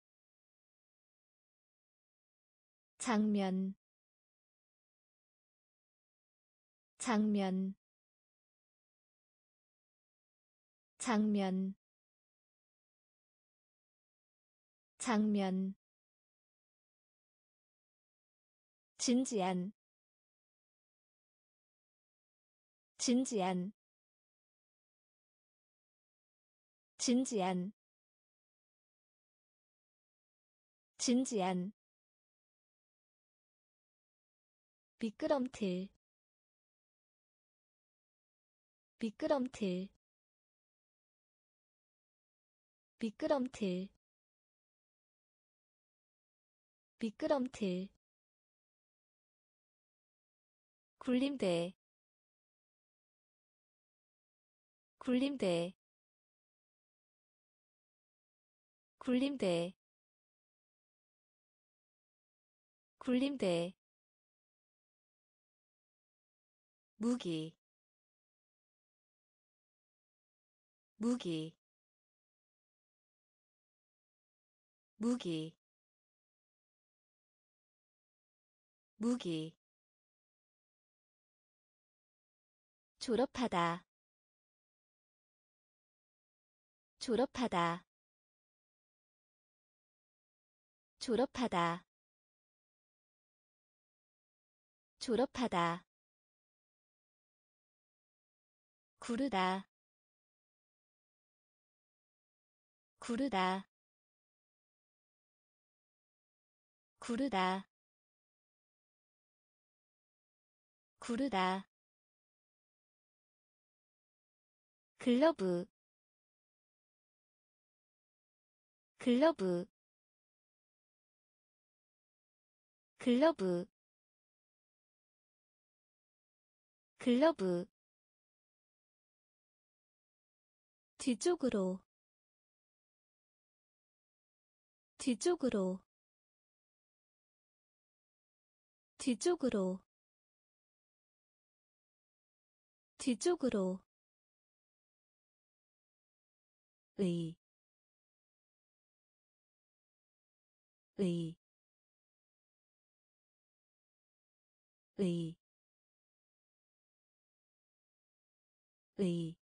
장면 장면 장면 장면 진지한 진지한 진지한 진지한 미끄럼틀 미끄럼틀 미끄럼틀 미끄럼틀 굴림대 굴림대 굴림대 굴림대 무기 무기 무기 무기 졸업하다 졸업하다 졸업하다 졸업하다 구르다 구르다 구르다 구르다 글러브 글러브 글러브 글러브 뒤쪽으로 뒤쪽으로 뒤쪽으로 뒤쪽으로 의, 의, 의, 의,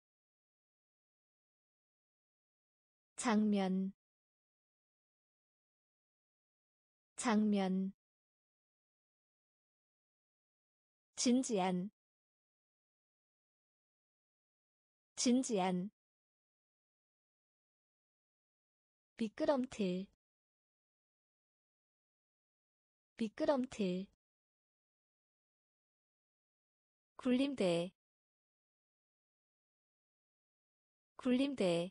장면, 장면, 진지한, 진지한, 미끄럼틀, 미끄럼틀, 굴림대, 굴림대,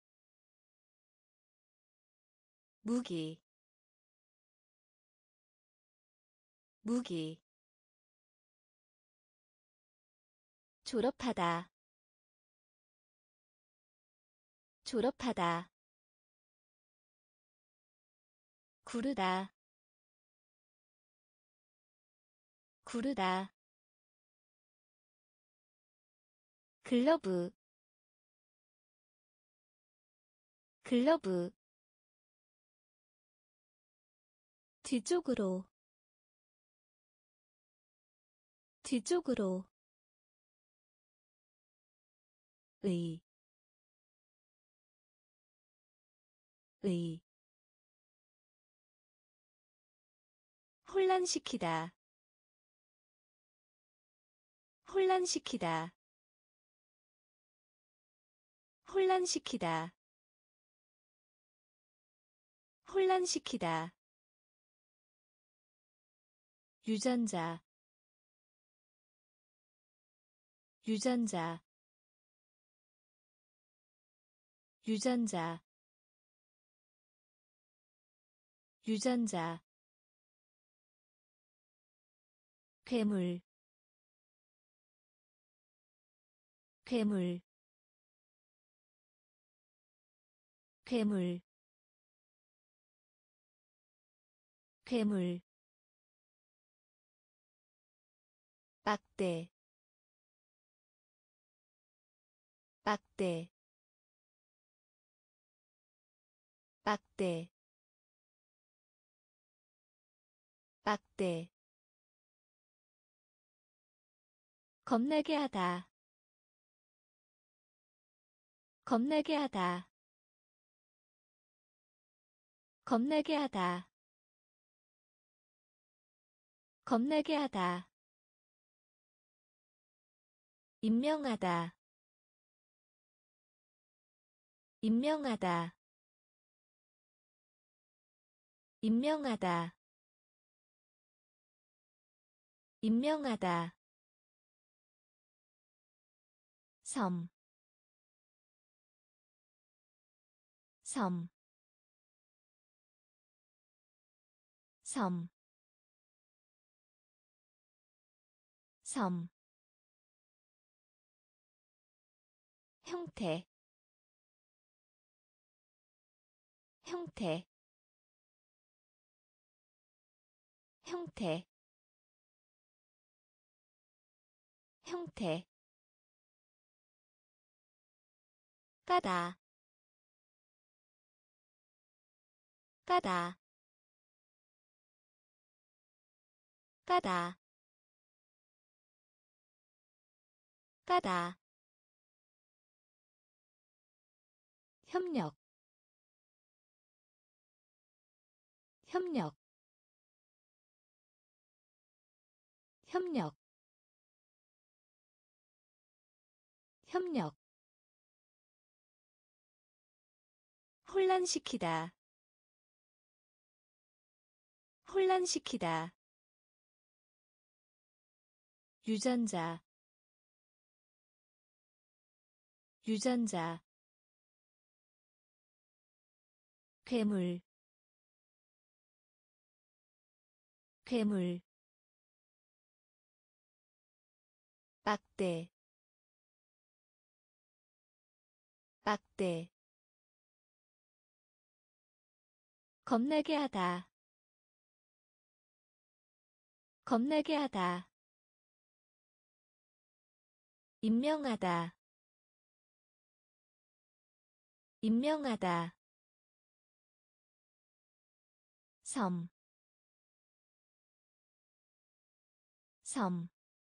무기, 무기, 졸업하다, 졸업하다, 구르다, 구르다, 글러브, 글러브, 뒤쪽으로, 뒤쪽으로, 의, 의, 혼란시키다, 혼란시키다, 혼란시키다, 혼란시키다, 유전자, 유전자, 유전자, 유전자, 괴물, 괴물, 괴물, 괴물, 빡대, 빡대, 빡대, 빡대, 겁나게 하다, 겁나게 하다, 겁나게 하다, 겁나게 하다, 임명하다, 임명하다, 임명하다, 임명하다, 섬, 섬, 섬, 섬, 형태, 형태, 형태, 형태, 까다, 까다, 까다, 까다, 협력, 협력, 협력, 협력, 혼란시키다, 혼란시키다, 유전자, 유전자, 괴물, 괴물 막대 막대 겁나게 하다 겁나게 하다 임명하다 임명하다 섬, 섬,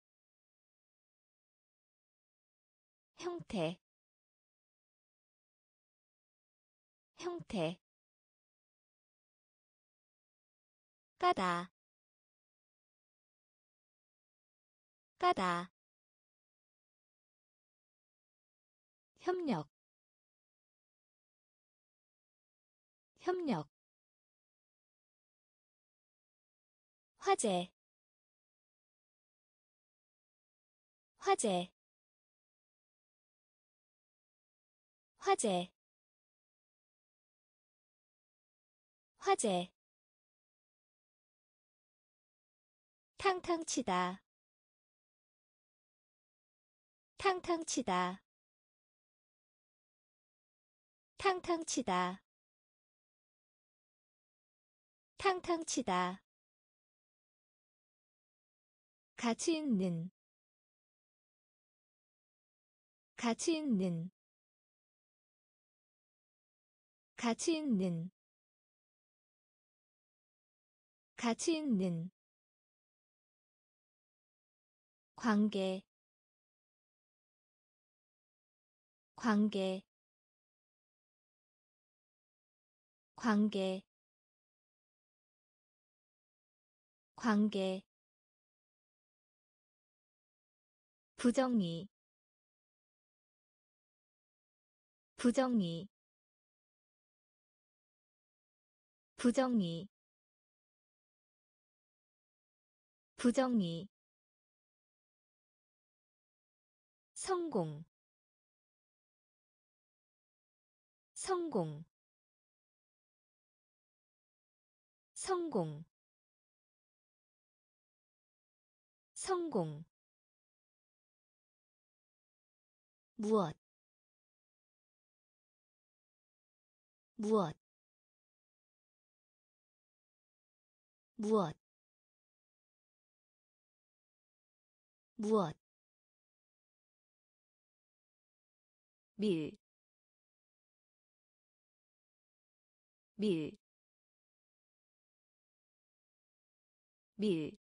형태, 형태, 까다, 까다, 협력, 협력, 화재, 화재, 화재, 화재, 탕탕 치다, 탕탕 치다, 탕탕 치다, 탕탕 치다, 가치 있는, 가치 있는, 가치 있는, 가치 있는, 관계, 관계, 관계, 관계, 부정이, 부정이, 부정이, 부정이, 성공, 성공, 성공, 성공, 무엇, 무엇, 무엇, 무엇, 밀, 밀, 밀,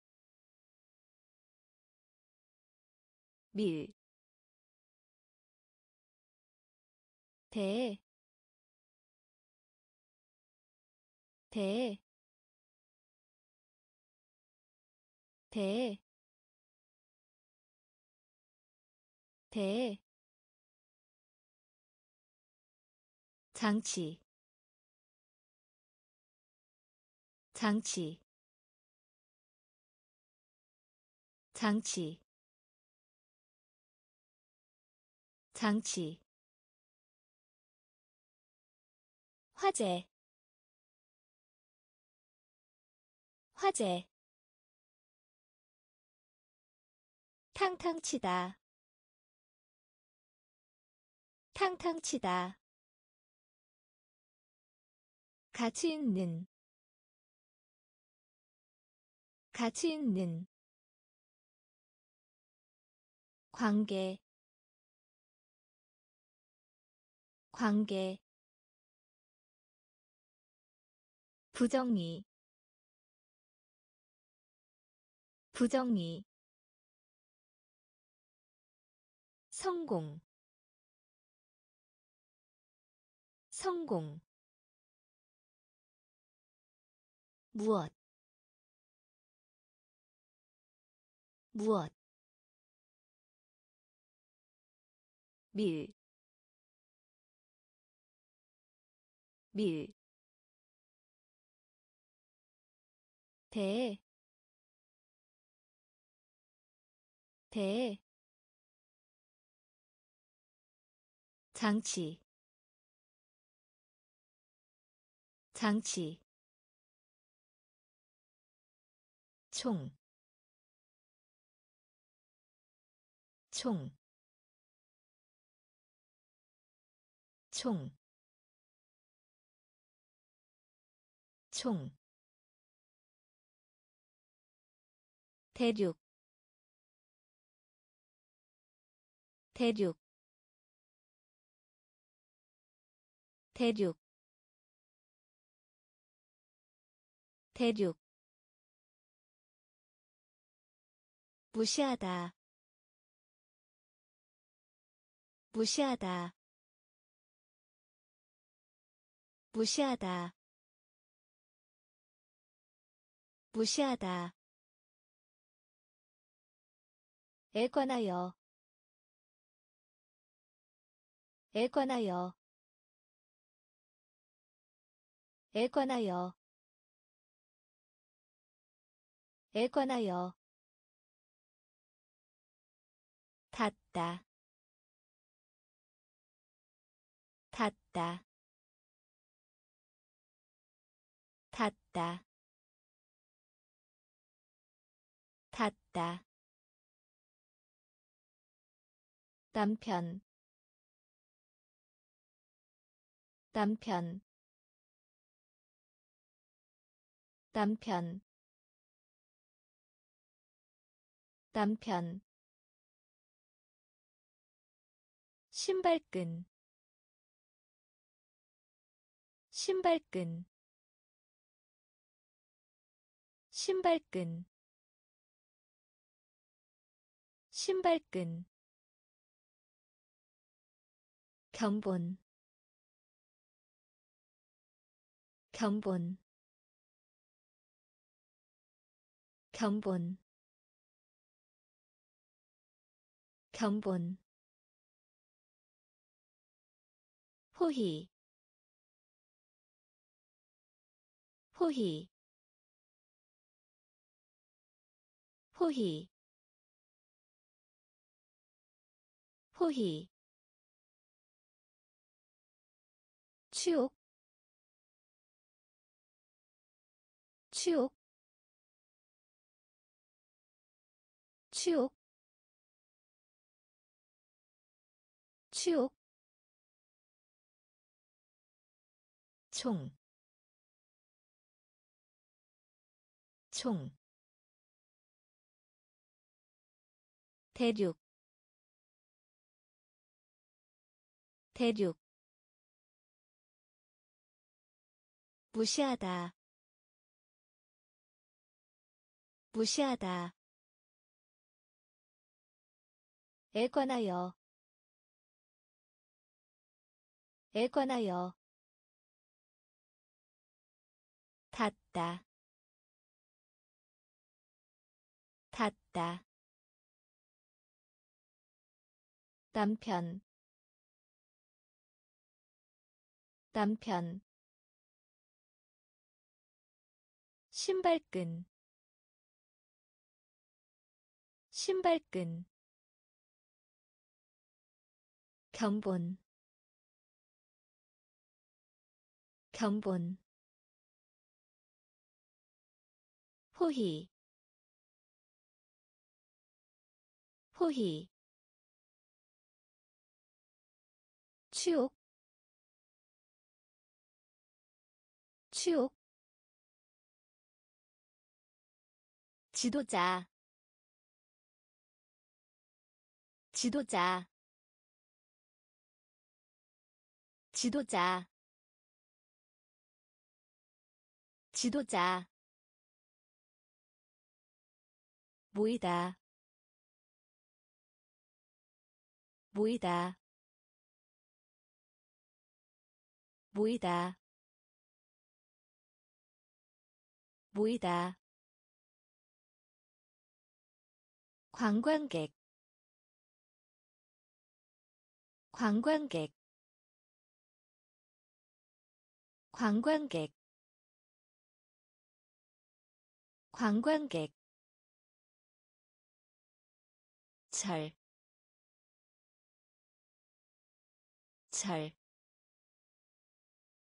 밀, 대, 대, 대, 대, 장치, 장치, 장치, 장치, 화재, 화재, 탕탕 치다, 탕탕 치다, 가치 있는, 가치 있는, 관계, 관계, 부정이, 부정이, 성공, 성공, 무엇, 무엇, 밀, 밀, 대, 대, 장치, 장치, 총, 총, 총, 총, 대륙, 대륙, 대륙, 대륙, 무시하다, 무시하다, 무시하다, 무시하다. 에 관하여, 에 관하여, 에 관하여, 에 관하여. 닿다, 닿다, 닿다, 닿다. 남편, 남편, 남편, 남편. 신발끈, 신발끈, 신발끈, 신발끈. 견본, 견본, 견본, 견본. 호희, 호희, 호희, 호희. 추옥, 추옥, 추옥, 추옥. 총, 총. 대륙, 대륙. 무시하다, 무시하다. 에 관하여, 에 관하여. 닿다, 닿다. 남편, 남편. 신발끈, 신발끈. 견본, 견본. 호희, 호희. 추옥, 추옥. 지도자, 지도자, 지도자, 지도자. 모이다, 모이다, 모이다, 모이다. 관광객, 관광객, 관광객, 관광객. 철, 철,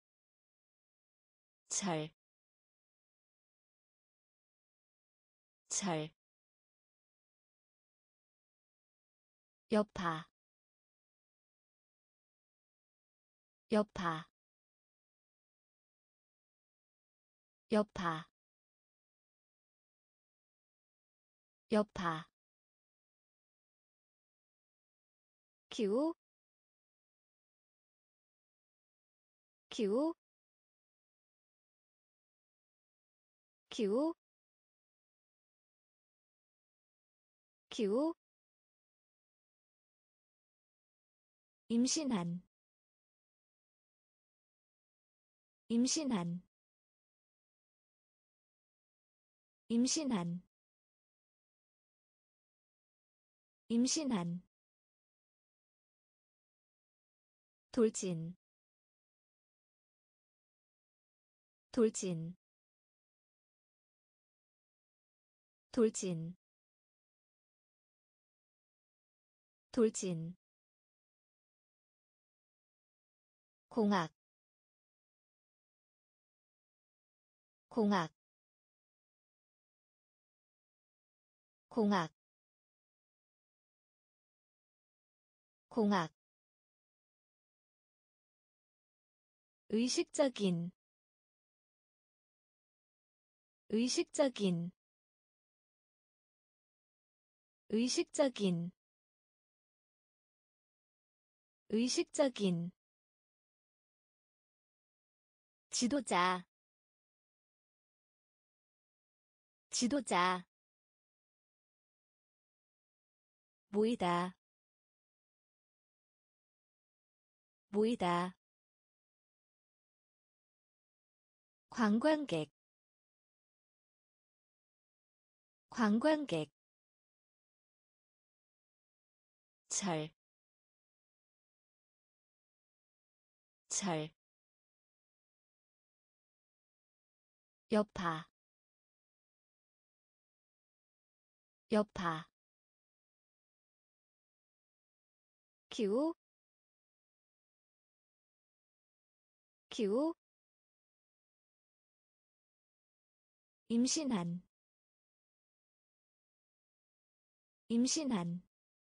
철, 잘 여파 여파 여파 여파 기후 기후 기후 기후 임신한 임신한 임신한 임신한 돌진 돌진 돌진 돌진 공학 공학 공학 공학 의식적인 의식적인 의식적인 의식적인 지도자 지도자 모이다 모이다 관광객 관광객 잘 잘 여파 여파 기후 기후 임신한 임신한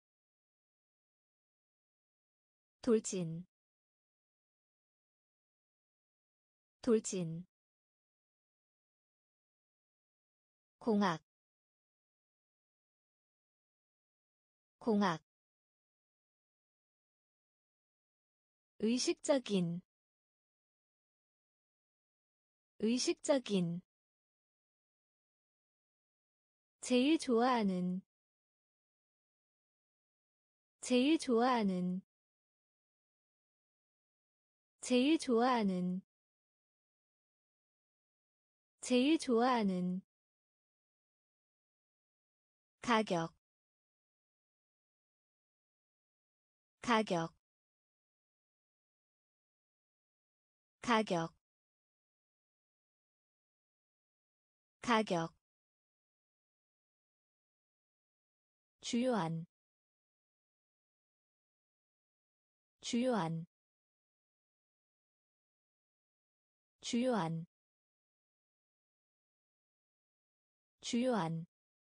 돌진 돌진 공학 공학 의식적인 의식적인 제일 좋아하는 제일 좋아하는 제일 좋아하는 제일 좋아하는 가격 가격 가격 가격 주요한 주요한 주요한 주요한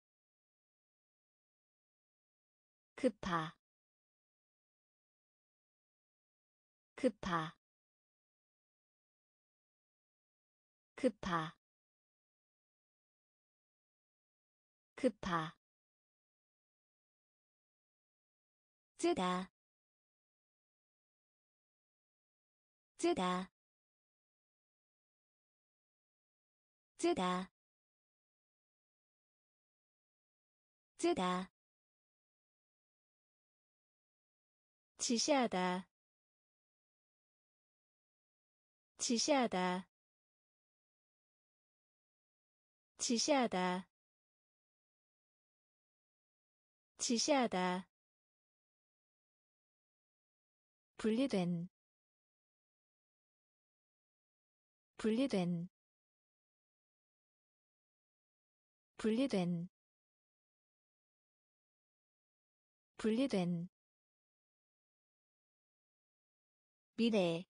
급파 급파 급파 급파 뜨다 뜨다 뜨다 뜨다 지시하다 지시하다 지시하다 지시하다 분리된 분리된 분리된 분리된 미래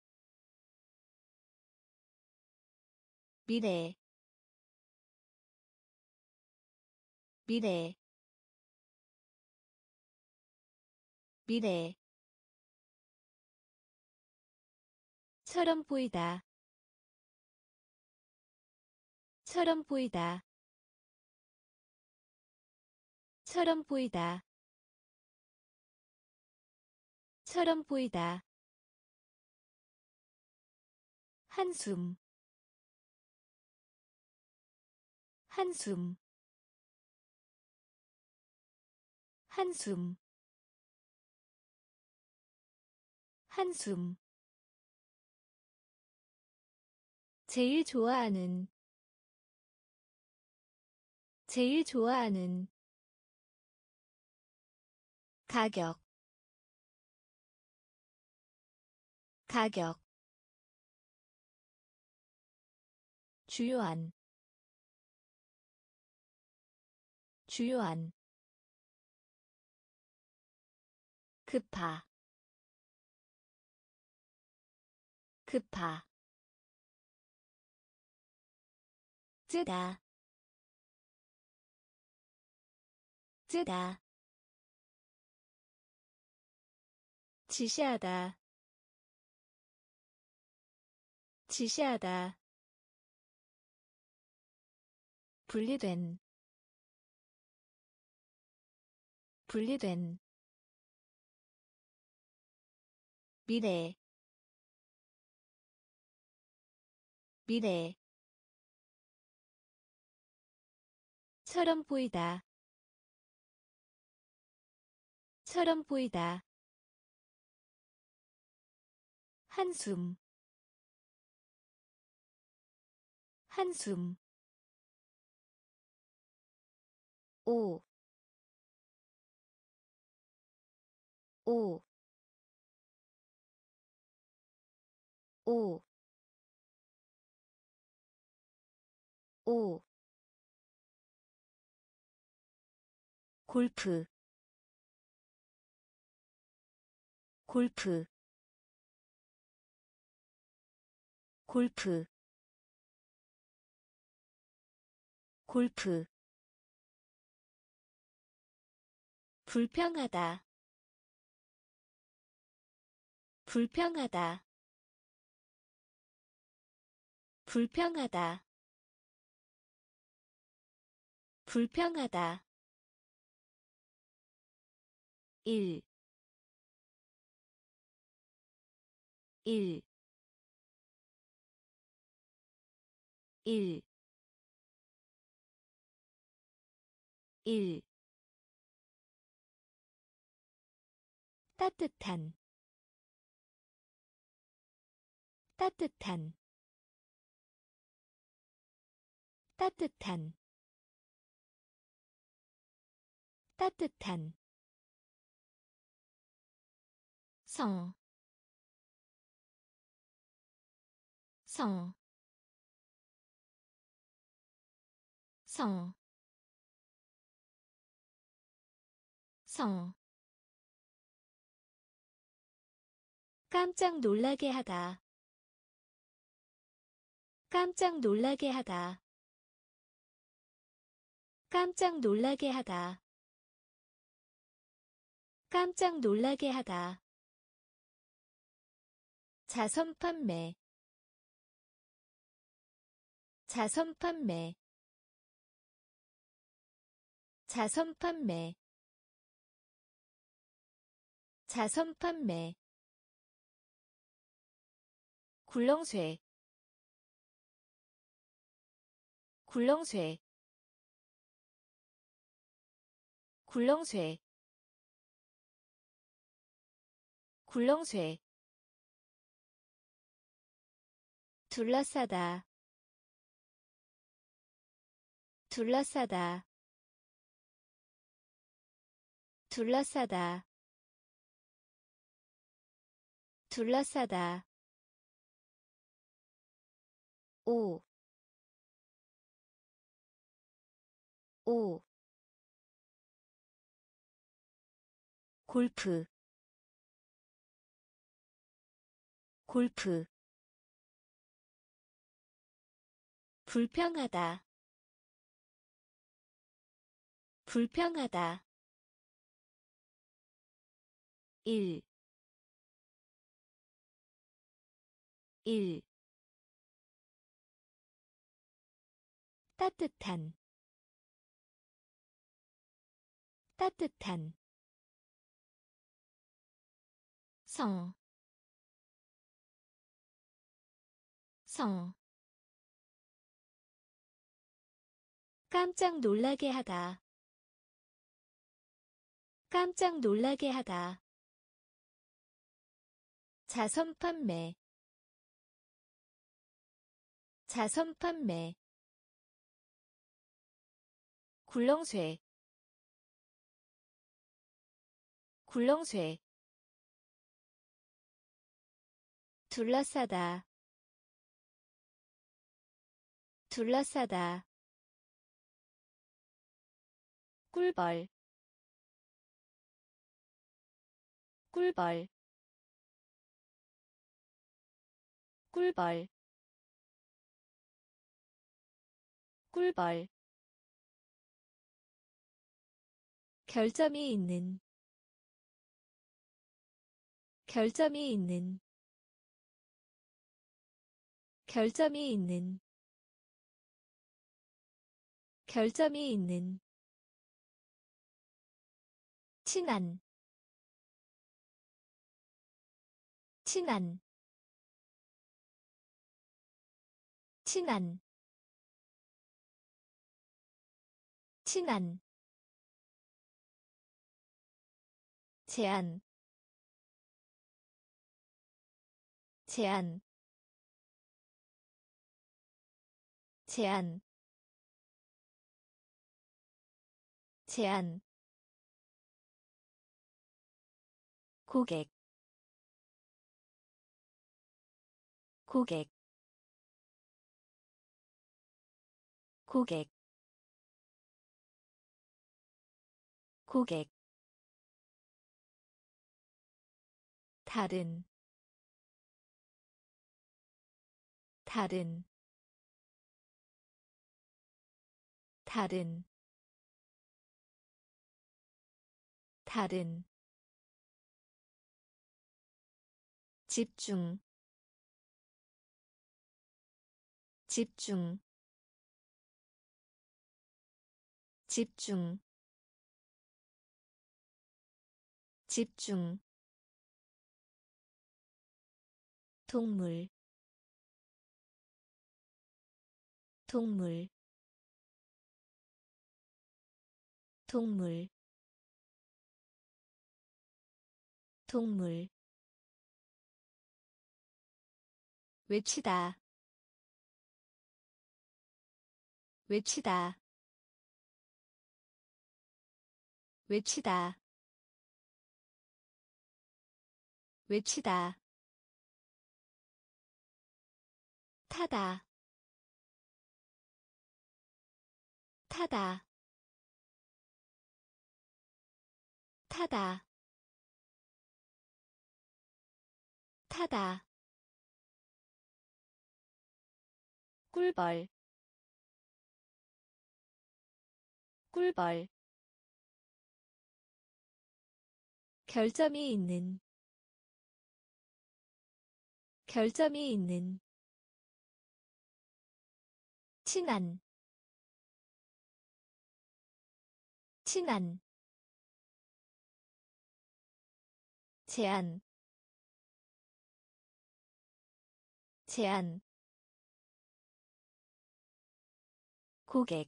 미래 미래 미래 처럼 보이다 처럼 보이다 처럼 보이다 처럼 보이다 한숨 한숨 한숨 한숨 제일 좋아하는 제일 좋아하는 가격 가격 주요한 주요한 급파 급파 뜨다 뜨다 지시하다 지시하다 분리된 분리된 미래 미래 처럼 보이다 처럼 보이다 한숨 한숨 오 오 오 오 골프 골프 골프 골프 불평하다 불평하다 불평하다 불평하다 일 일 일 일 따뜻한 따뜻한 따뜻한 따뜻한 성, 성, 성, 성 깜짝 놀라게 하다 깜짝 놀라게 하다 깜짝 놀라게 하다 깜짝 놀라게 하다 자선 판매 자선 판매 자선 판매 자선 판매 굴렁쇠 굴렁쇠 굴렁쇠 굴렁쇠 둘러싸다 둘러싸다 둘러싸다 둘러싸다 오 오 골프 골프 불평하다 불평하다. 일, 일. 따뜻한, 따뜻한. 성, 성. 깜짝 놀라게 하다. 깜짝 놀라게 하다. 자선 판매, 자선 판매. 굴렁쇠, 굴렁쇠. 둘러싸다, 둘러싸다. 꿀벌, 꿀벌. 꿀벌, 꿀벌. 결점이 있는, 결점이 있는, 결점이 있는, 결점이 있는. 친한, 친한, 친한, 친한. 제한, 제한, 제한, 제한. 고객, 고객, 고객, 고객. 다른, 다른, 다른, 다른. 집중, 집중, 집중, 집중. 동물, 동물, 동물, 동물. 외치다, 외치다, 외치다, 외치다. 타다, 타다, 타다, 타다. 꿀벌, 꿀벌. 결점이 있는, 결점이 있는. 친한, 친한. 제한, 제한. 고객,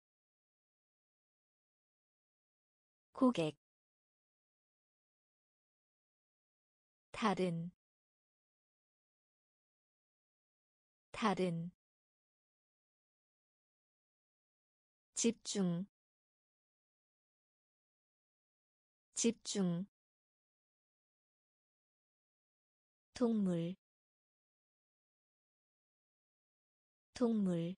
고객. 다른, 다른. 집중, 집중. 동물, 동물.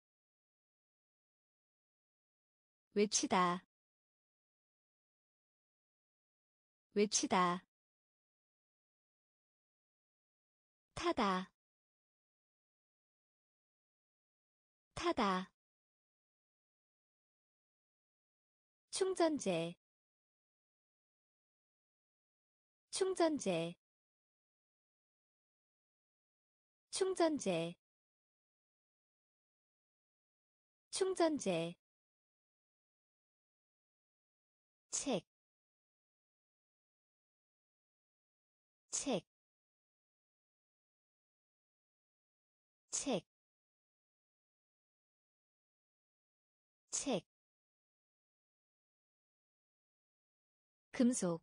외치다, 외치다. 타다, 타다. 충전재 충전재 충전재 충전재 책, 책, 책, 책, 금속,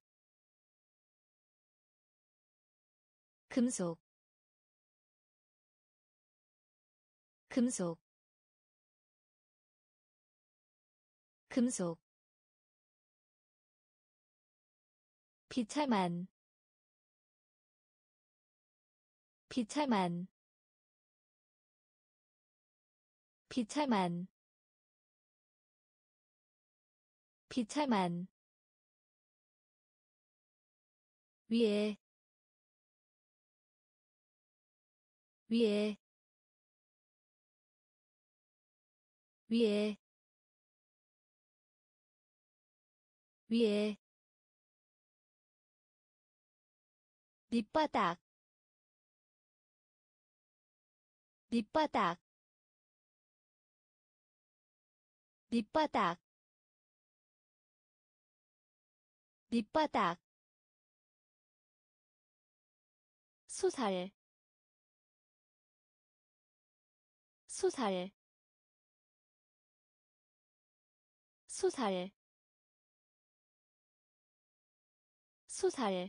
금속, 금속, 금속, 비참한, 비참한, 비참한, 비참한, 위에, 위에, 위에, 위에, 밑바닥, 밑바닥, 밑바닥, 밑바닥, 소살, 소살, 소살, 소살,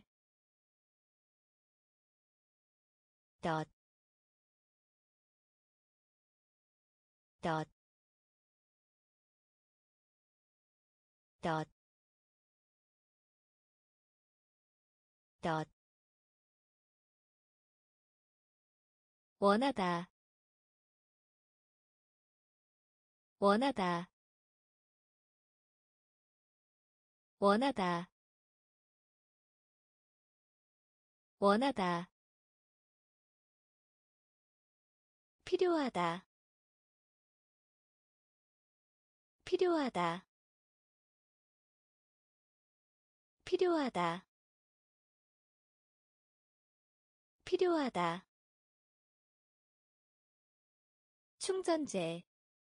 덧, 덧, 덧, 덧, 원하다, 원하다, 원하다, 원하다, 필요하다, 필요하다, 필요하다, 필요하다, 충전재,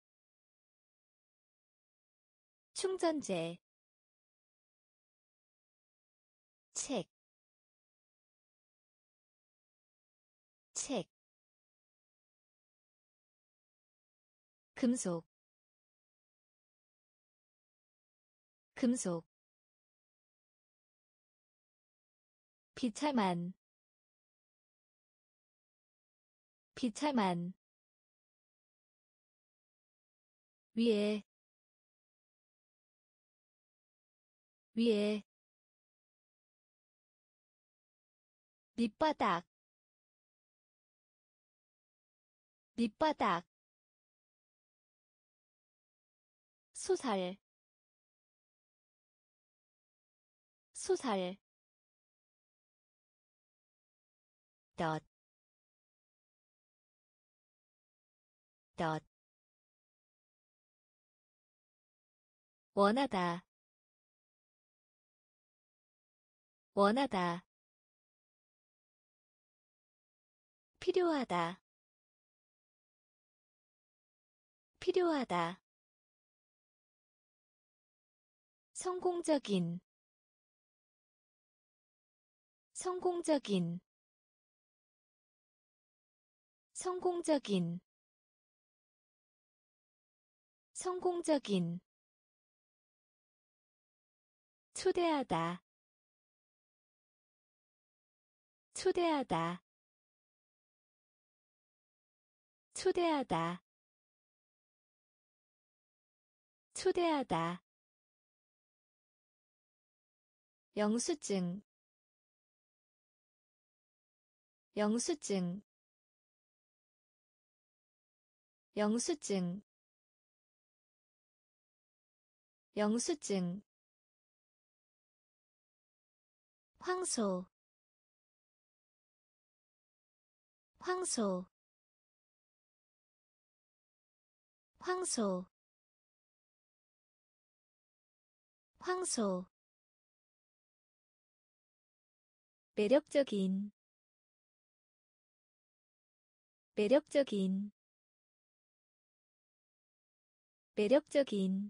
충전재, 책, 책, 금속, 금속, 비참한, 비참한, 위에, 위에, 밑바닥, 밑바닥, 소살, 소살, 덧, 덧, 원하다, 원하다, 필요하다, 필요하다, 성공적인, 성공적인, 성공적인, 성공적인, 초대하다, 초대하다, 초대하다, 초대하다, 영수증, 영수증, 영수증, 영수증, 황소, 황소, 황소, 황소 매력적인 매력적인 매력적인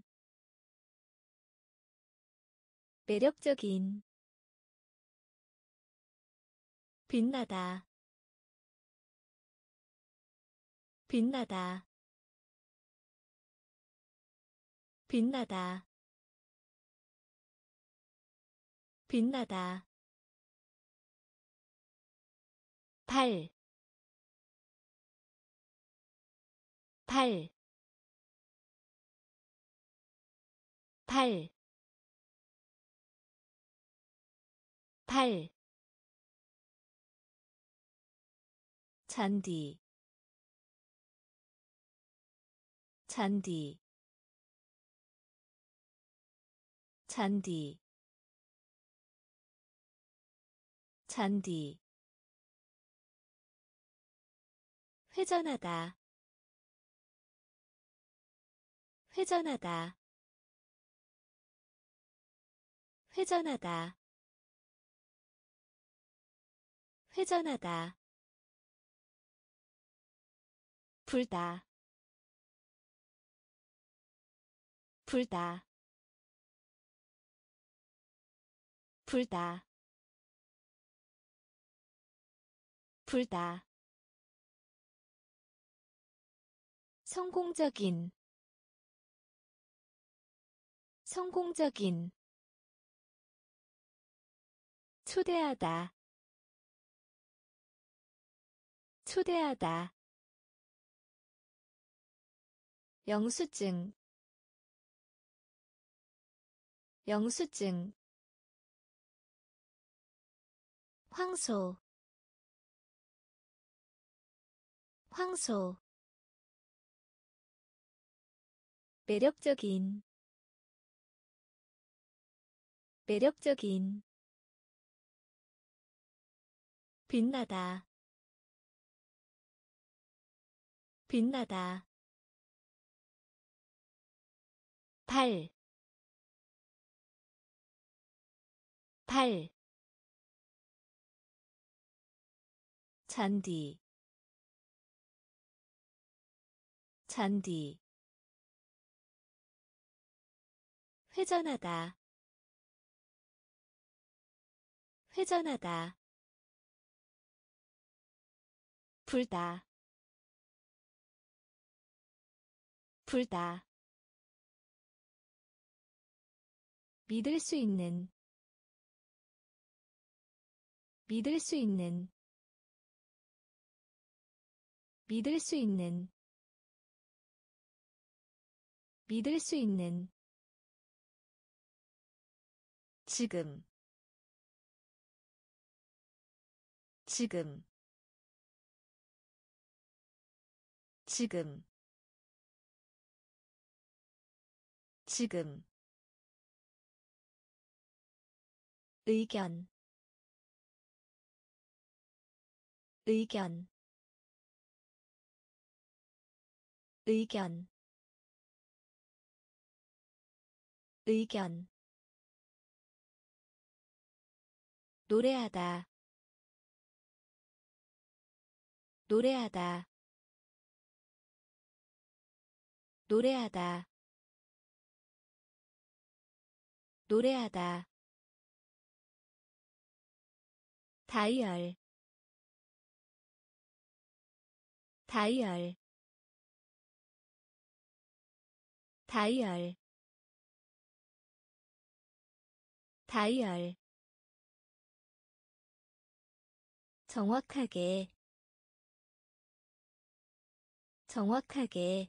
매력적인 빛나다 빛나다 빛나다 빛나다 발, 발, 발, 발, 잔디, 잔디, 잔디, 잔디, 회전하다, 회전하다, 회전하다, 회전하다, 불다, 불다, 불다, 불다, 성공적인, 성공적인, 초대하다, 초대하다, 영수증, 영수증, 황소, 황소, 매력적인, 매력적인, 빛나다, 빛나다, 발, 발, 잔디, 잔디, 회전하다, 회전하다, 불다, 불다, 믿을 수 있는, 믿을 수 있는, 믿을 수 있는, 믿을 수 있는, 지금, 지금, 지금, 지금, 의견, 의견, 의견, 의견, 노래하다, 노래하다, 노래하다, 노래하다, 다이얼, 다이얼, 다이얼, 다이얼, 정확하게, 정확하게,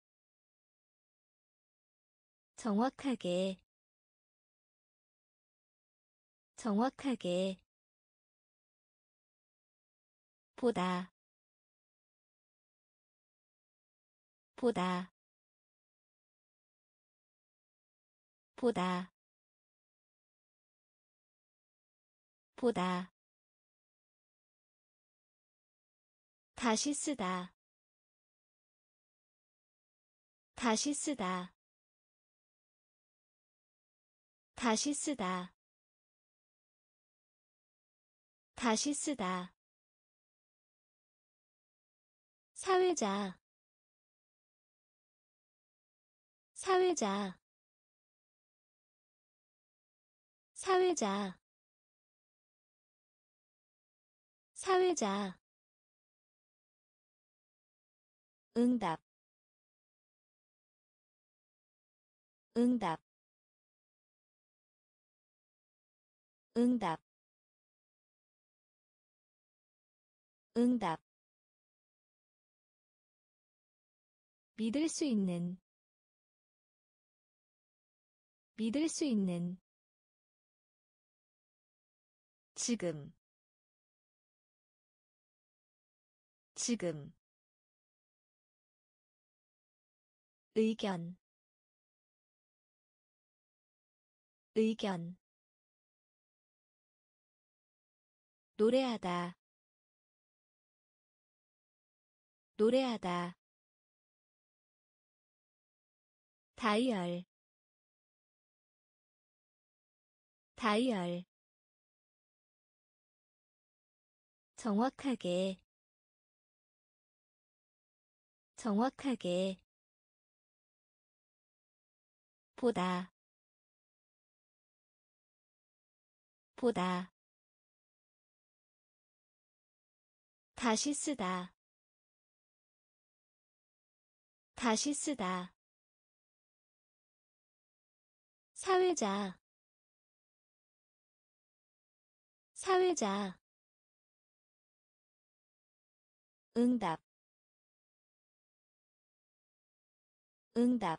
정확하게, 정확하게, 보다, 보다, 보다, 보다, 다시 쓰다, 다시 쓰다, 다시 쓰다. 다시 쓰다. 사회자. 사회자. 사회자. 사회자. 응답. 응답. 응답. 응답. 믿을 수 있는. 믿을 수 있는. 지금. 지금. 의견. 의견. 노래하다. 노래하다. 다이얼. 다이얼. 정확하게. 정확하게. 보다. 보다. 다시 쓰다. 다시 쓰다. 사회자. 사회자. 응답. 응답.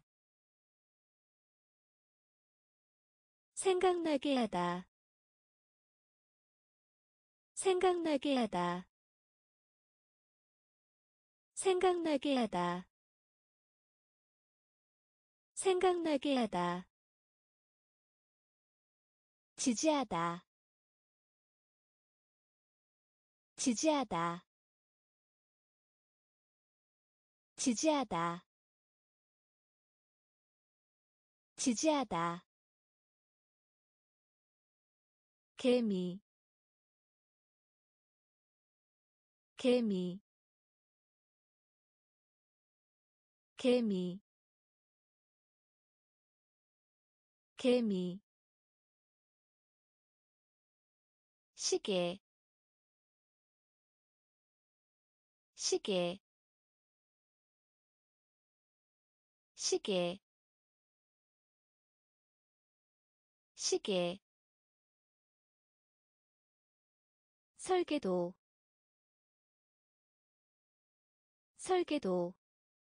생각나게 하다. 생각나게 하다. 생각나게 하다. 생각나게 하다. 지지하다. 지지하다. 지지하다. 지지하다. 개미. 개미. 개미. 개미. 시계. 시계. 시계. 시계. 설계도. 설계도.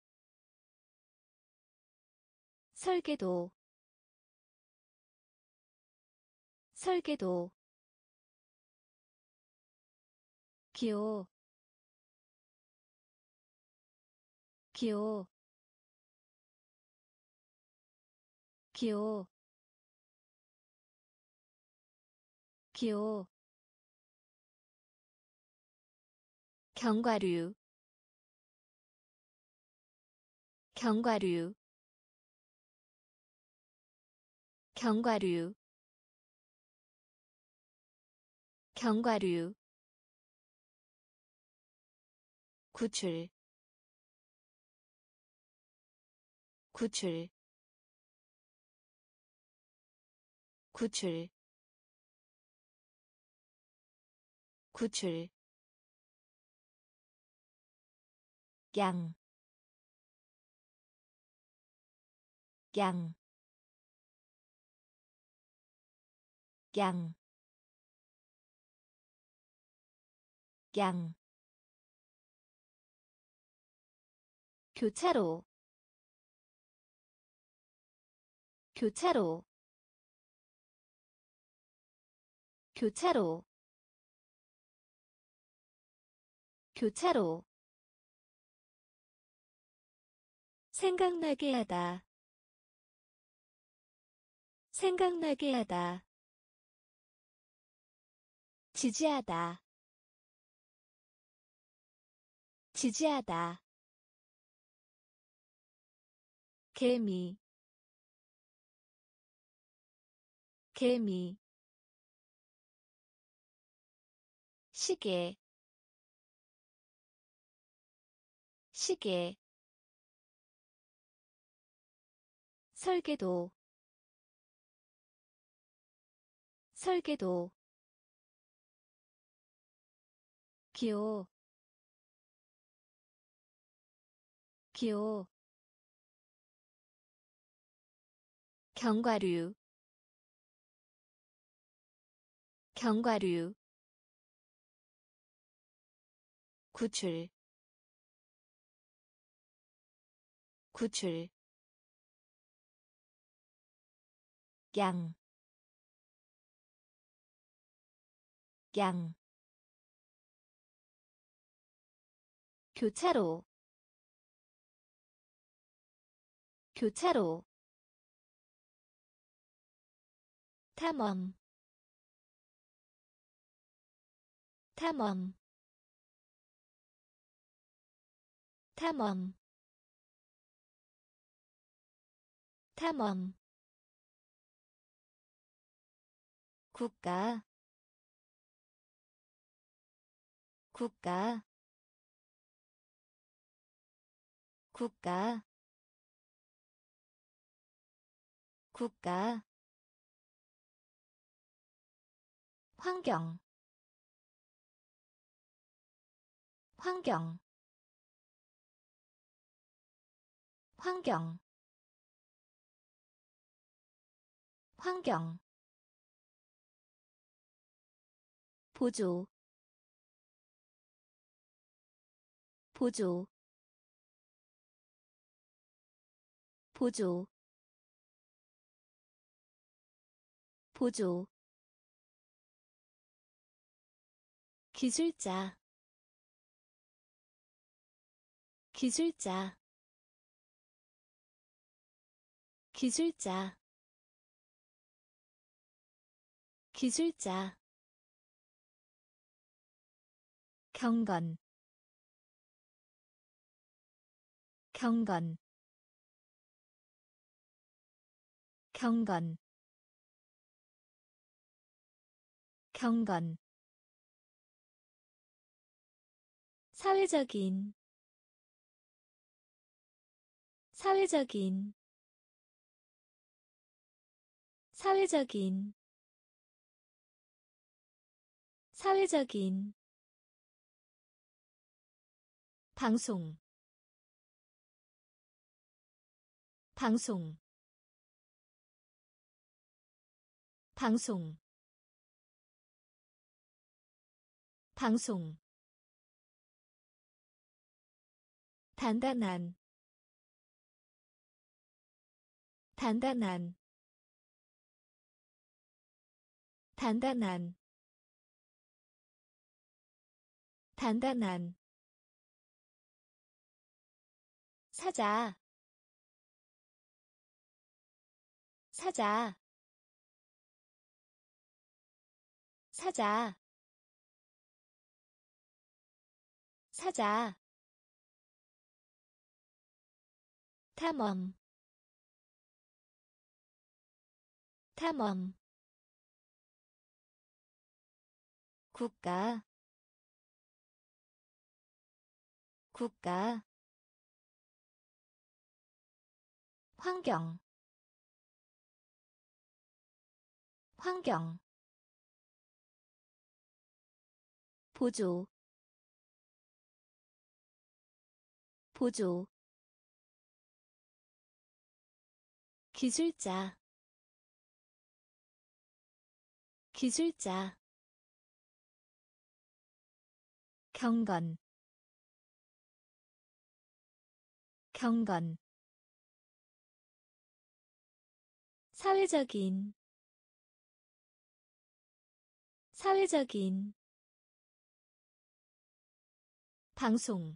설계도. 설계도. 기호. 기호. 기호. 기호. 견과류. 견과류. 견과류. 견과류. 구출. 구출. 구출. 구출. 양. 양. 양. 양. 교차로. 교차로. 교차로. 교차로. 생각나게 하다. 생각나게 하다. 지지하다. 지지하다. 개미. 개미 시계 시계 설계도 설계도 기호 기호 견과류 견과류 구출 구출 양, 양 교차로 교차로 탐험 탐험 탐험 탐험 국가 국가 국가 국가 환경 환경 환경 환경 보조 보조 보조 보조 기술자 기술자 기술자 기술자 경건 경건 경건 경건 사회적인 사회적인 사회적인 사회적인 방송 방송 방송 방송 단단한 단단한 단단한 단단한 사자 사자 사자 사자 탐험 탐험 국가 국가 환경 환경 보조 보조 기술자 기술자 경건 경건 사회적인 사회적인 방송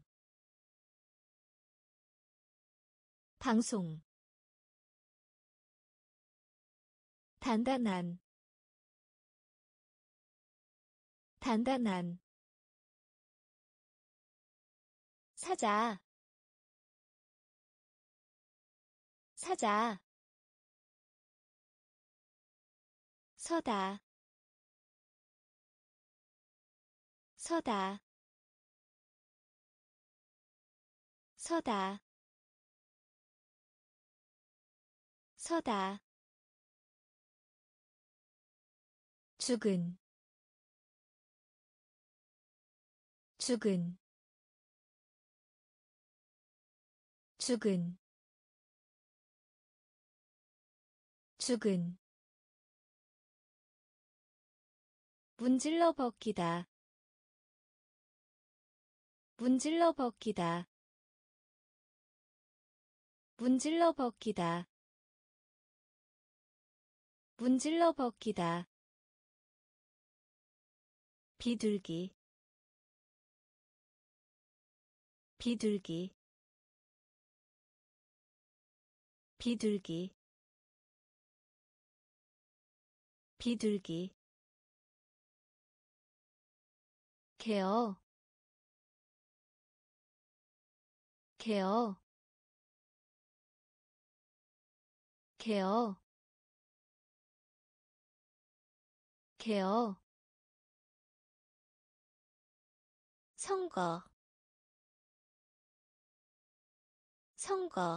방송 단단한 단단한 사자 사자 서다 서다 서다 서다 죽은 죽은 죽은 죽은 문질러 벗기다 문질러 벗기다 문질러 벗기다 문질러 벗기다 비둘기 비둘기 비둘기 비둘기 개어 개어 개어 개어 선거 선거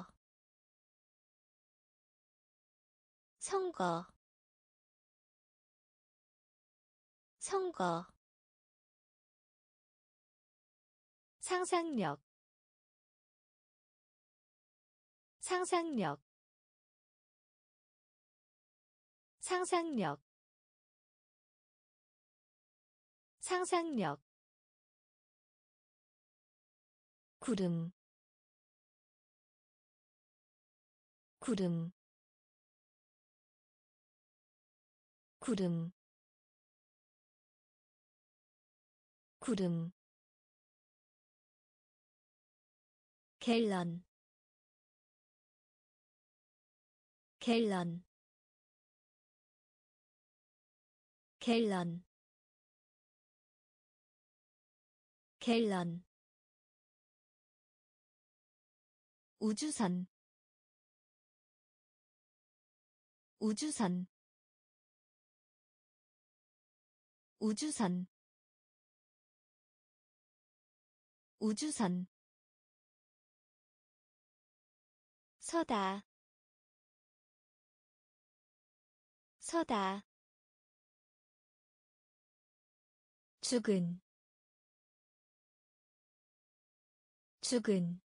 선거 선거 상상력 상상력 상상력 상상력 구름 구름 구름 구름 갤런 갤런 갤런 갤런 우주선 우주선 우주선 우주선 서다 서다 죽은 죽은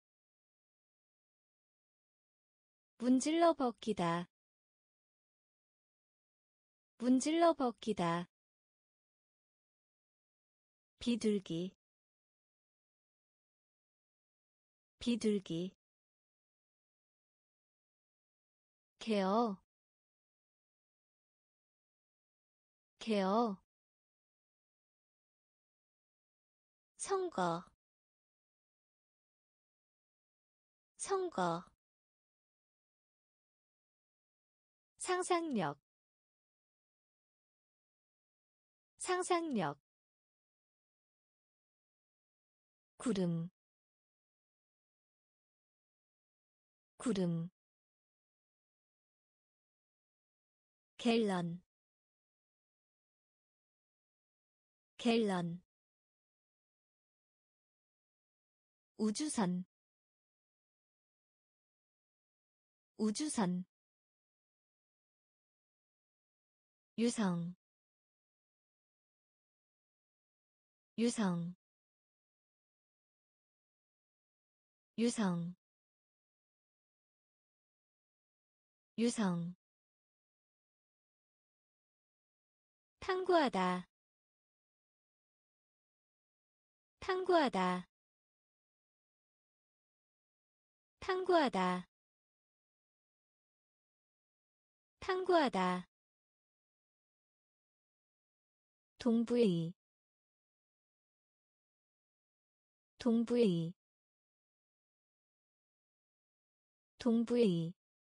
문질러 벗기다 문질러 벗기다 비둘기 비둘기 개어 개어 선거 선거 상상력 상상력 구름 구름 갤런 갤런 우주선 우주선 유성 유성 유성 유성 탐구하다 탐구하다 탐구하다 탐구하다 동부의 동부의 동부의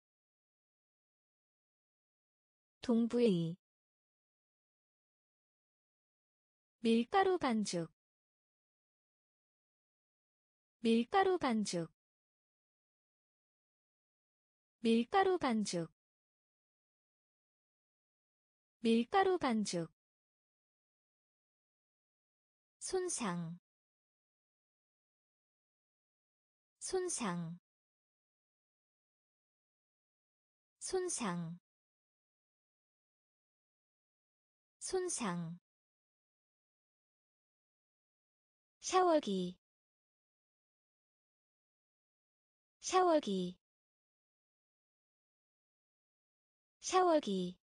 동부의 밀가루 반죽 밀가루 반죽 밀가루 반죽 밀가루 반죽 손상 손상 손상 손상 샤워기 샤워기 샤워기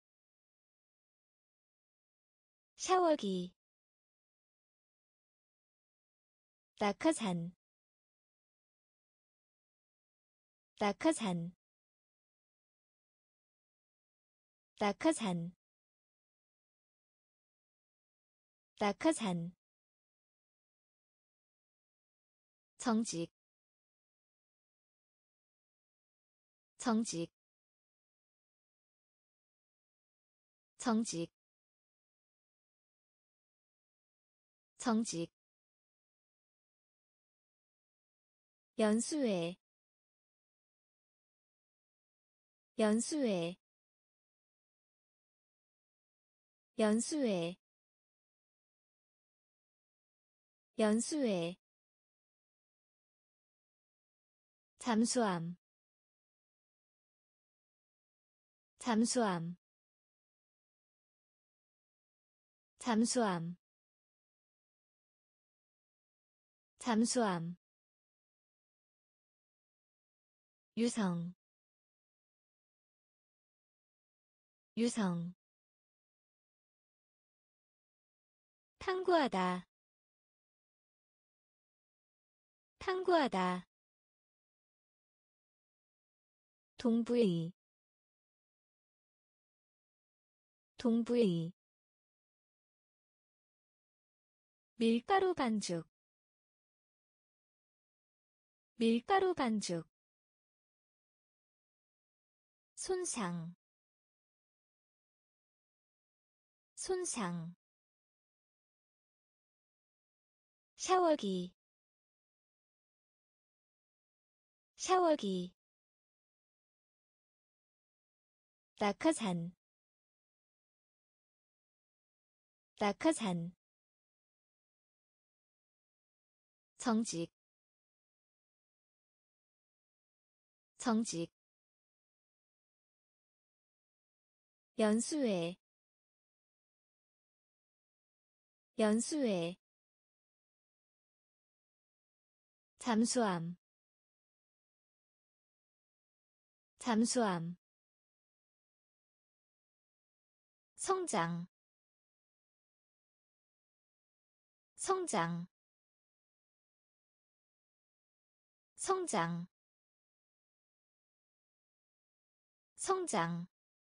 샤워기 낙하산 낙하산 낙하산 낙하산 정직 정직 정직 정직 연수회 연수회 연수회 연수회 잠수함 잠수함 잠수함 잠수함 유성 유성 탐구하다 탐구하다 동부의 동부의 밀가루 반죽 밀가루 반죽 손상 손상 샤워기 샤워기 낙하산 낙하산 정직 정직 연수회 연수회 잠수함 잠수함 성장 성장 성장 성장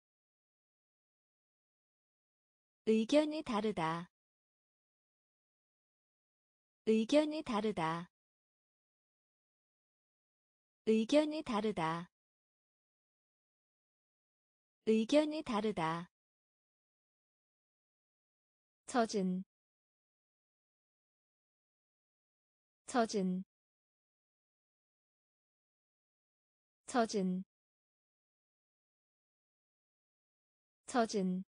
의견이 다르다 의견이 다르다 의견이 다르다 의견이 다르다 젖은 젖은 젖은 젖은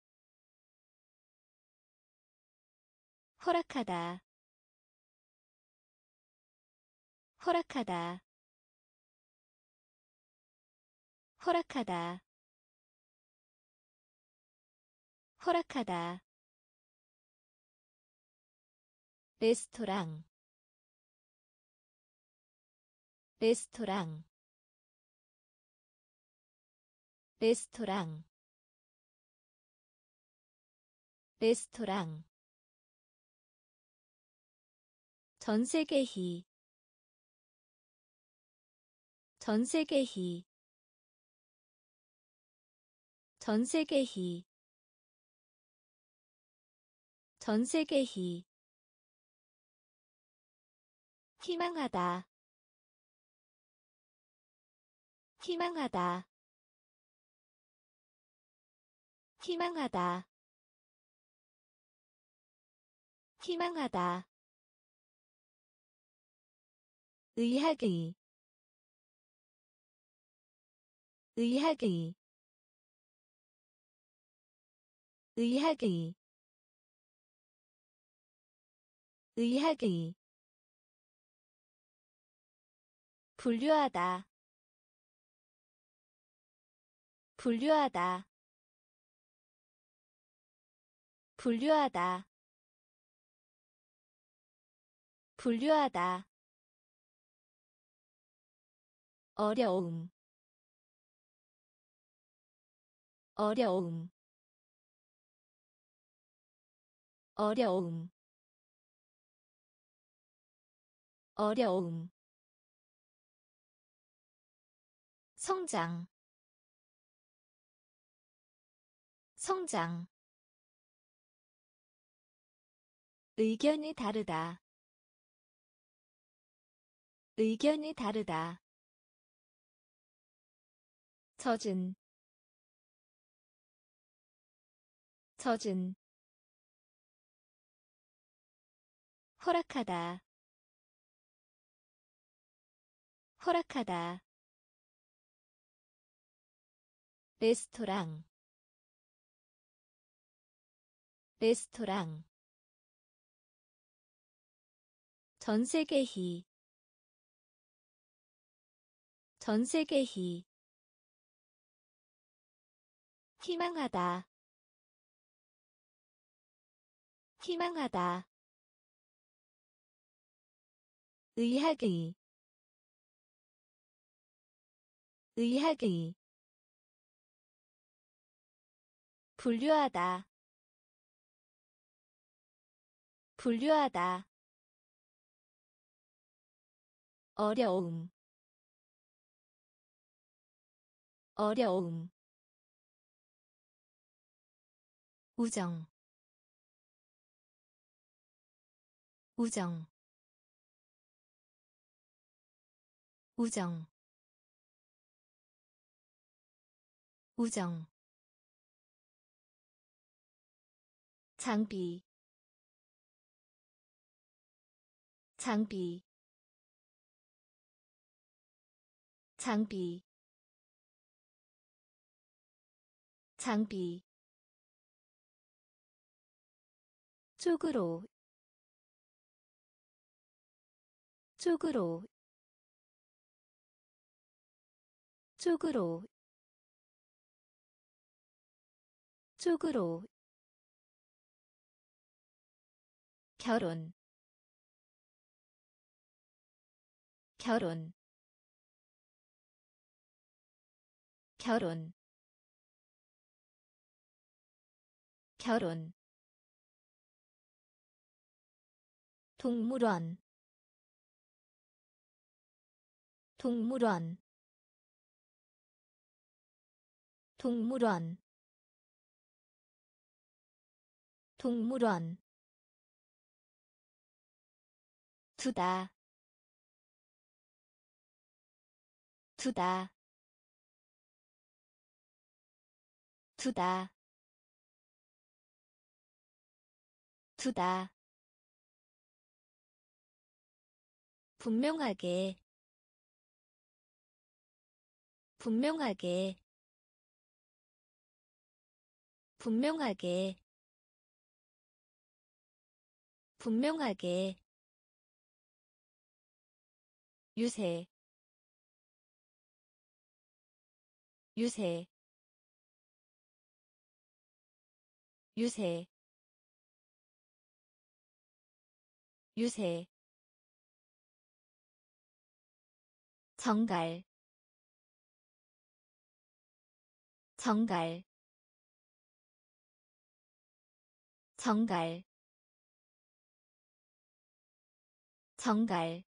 허락하다 허락하다 허락하다 허락하다 레스토랑 레스토랑 레스토랑 레스토랑 전세계희 전세계희 전세계희 전세계희 희망하다 희망하다 희망하다 희망하다 의학의 의학의 의학의 의학의 분류하다 분류하다 분류하다 분류하다 어려움 어려움 어려움 어려움 성장 성장 의견이 다르다 의견이 다르다 젖은 젖은 허락하다 허락하다 레스토랑 레스토랑 전세계희 전세계희 희망하다 희망하다 의학의 의학의 분류하다 분류하다 어려움 어려움 우정 우정 우정 우정 장비 장비 장비 장비 쪽으로 쪽으로 쪽으로 쪽으로 결혼 결혼 결혼 결혼 동물원 동물원 동물원 동물원 두다 두다 두다 두다 분명하게 분명하게 분명하게 분명하게 유세 유세 유세 유세 정갈 정갈 정갈 정갈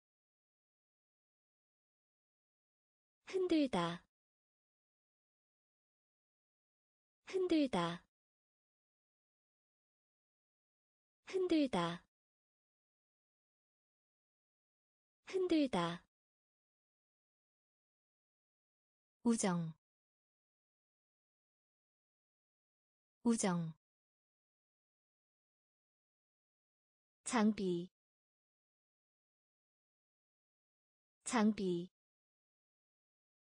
흔들다 흔들다 흔들다 흔들다 우정 우정 장비 장비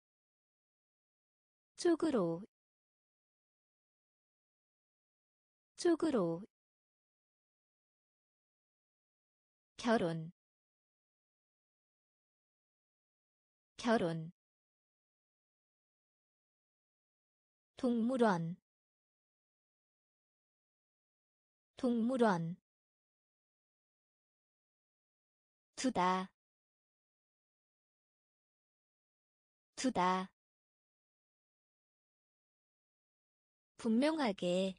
쪽으로 쪽으로 결혼 결혼 동물원 동물원 두다 두다 분명하게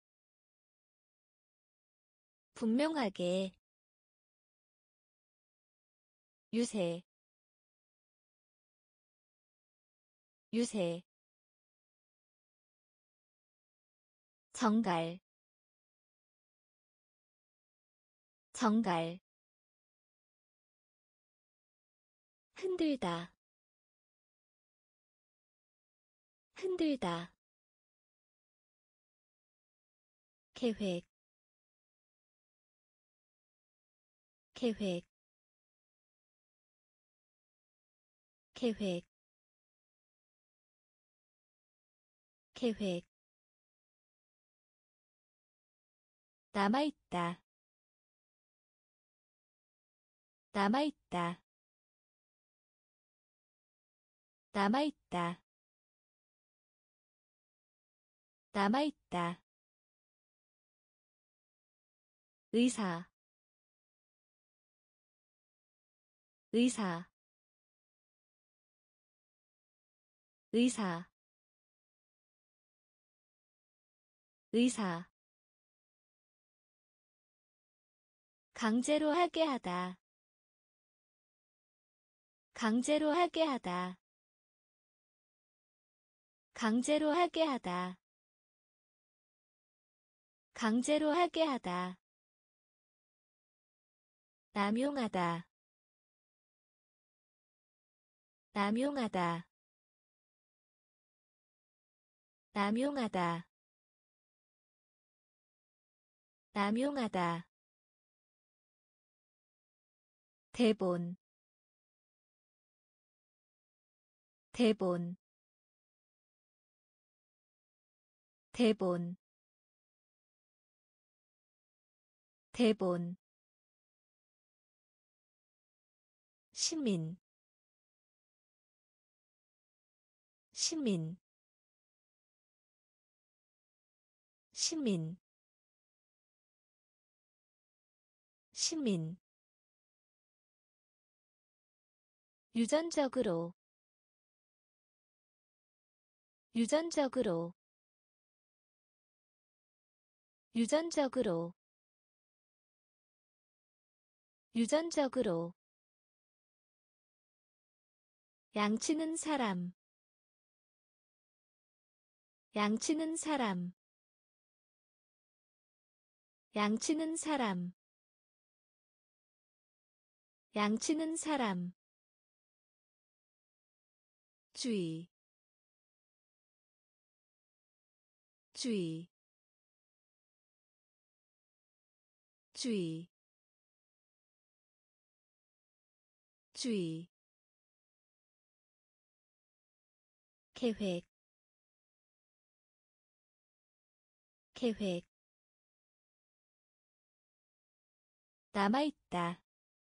분명하게 유세 유세 정갈 정갈 흔들다 흔들다 계획 계획 계획 계획 남아있다 남아있다 남아있다 남아있다 의사 의사 의사 의사 강제로 하게 하다 강제로 하게 하다 강제로 하게 하다 강제로 하게 하다 남용하다 남용하다 남용하다 남용하다 대본 대본 대본 대본 시민 시민 시민 시민 유전적으로 유전적으로 유전적으로 유전적으로 양치는 사람 양치는 사람 양치는 사람 양치는 사람 주의 주의 주의 주의 계획 계획 남아있다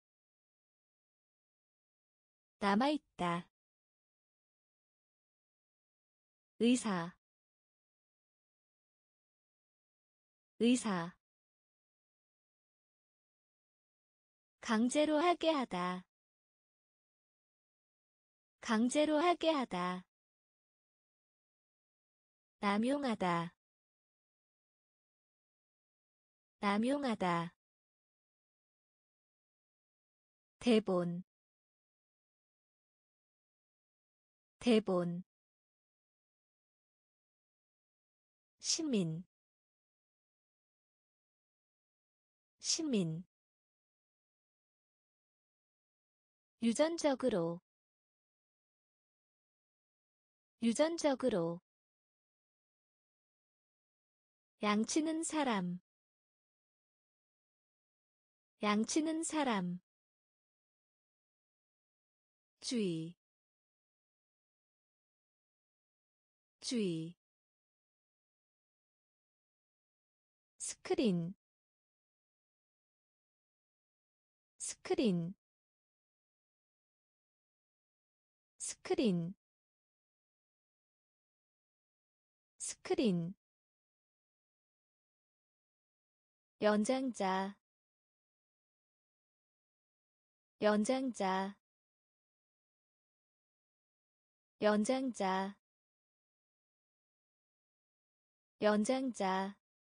남아있다 의사 의사 강제로 하게 하다 강제로 하게 하다 남용하다 남용하다 대본 대본 시민 시민 유전적으로 유전적으로 양치는 사람 양치는 사람 주의 주의 스크린 스크린 스크린 스크린 연장자 연장자 연장자 연장자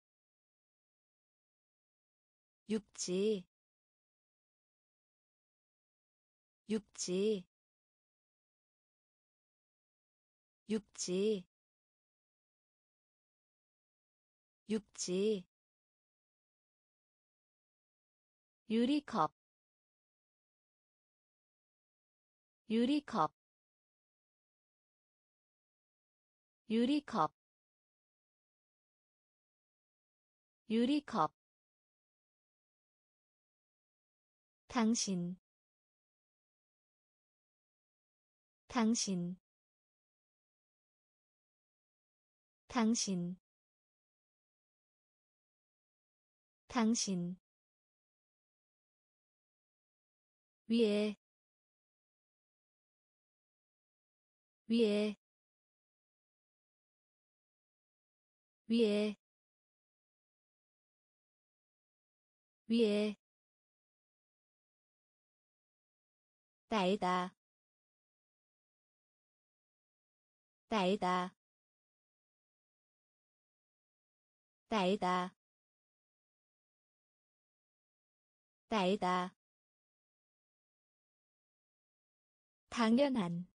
육지 육지 육지 육지 유리컵 유리컵 유리컵 유리컵 당신 당신 당신 당신 위에 위에 위에 위에 날다 날다 날다 날다 당연한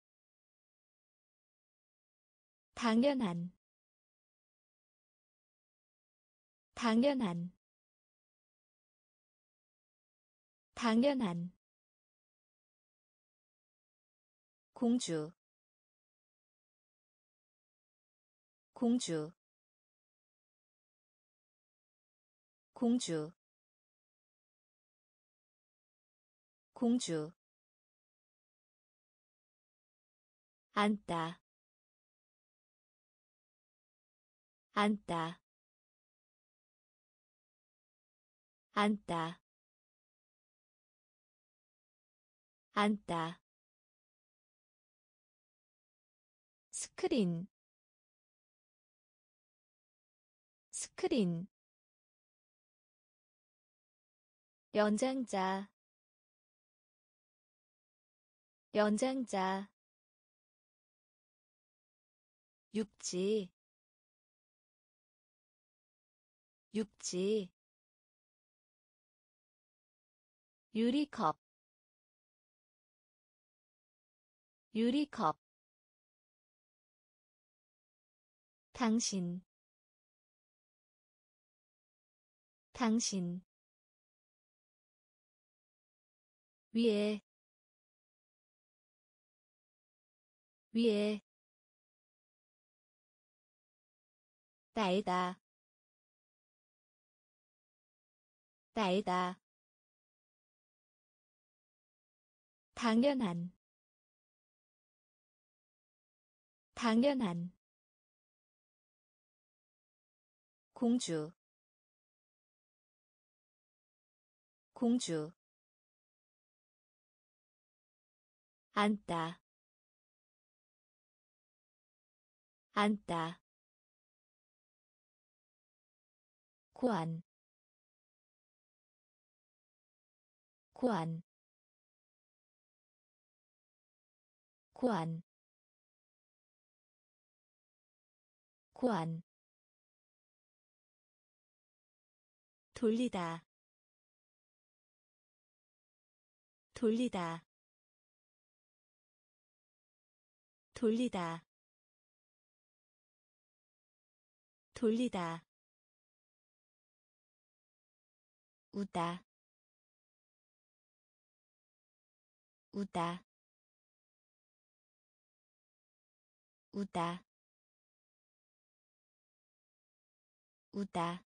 당연한 당연한 당연한 공주 공주 공주 공주 앉다 앉다 앉다 앉다 스크린 스크린 연장자 연장자 육지 육지 유리컵 유리컵 당신 당신 위에 위에 날다 날다 당연한 당연한 공주 공주 앉다 앉다 고안 고안 고안 고안 돌리다 돌리다 돌리다 돌리다 우다 우다 우다 우다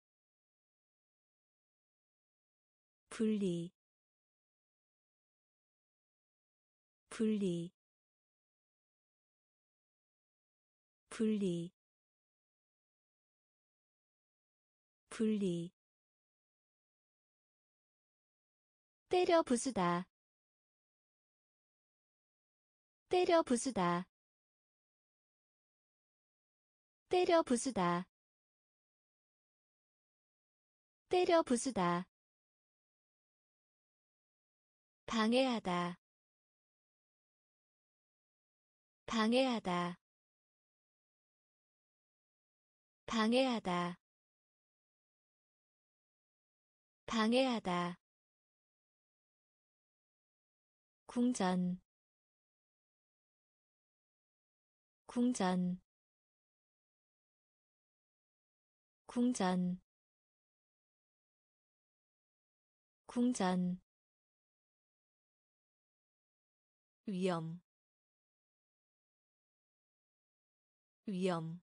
분리 분리 분리 분리 때려 부수다 때려 부수다 때려 부수다 때려 부수다 방해하다 방해하다 방해하다 방해하다 궁전 궁전 궁전 궁전 위험 위험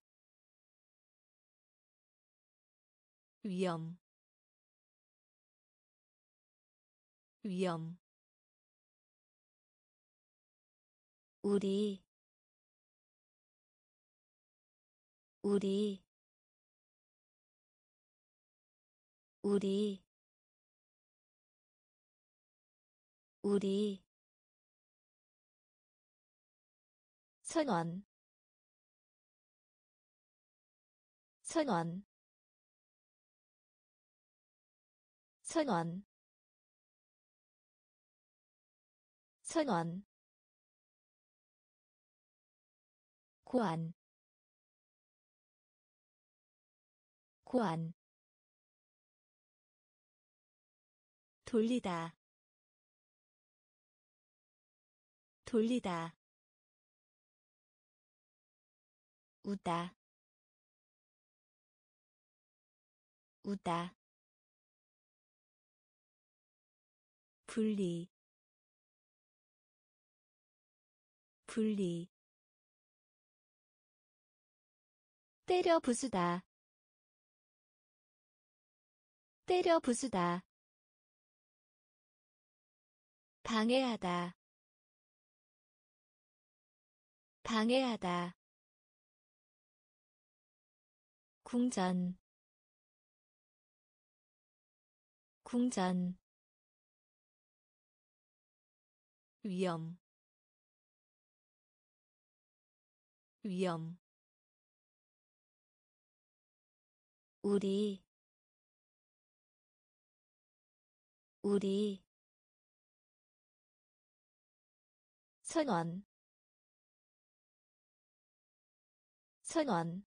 위험 위험 우리 우리 우리 우리 선원 선원 선원 선원 고안 고안 돌리다 돌리다 우다 우다 분리 분리 때려 부수다 때려 부수다 방해하다 방해하다 궁전 궁전 위험 위험 우리 우리 선원 선원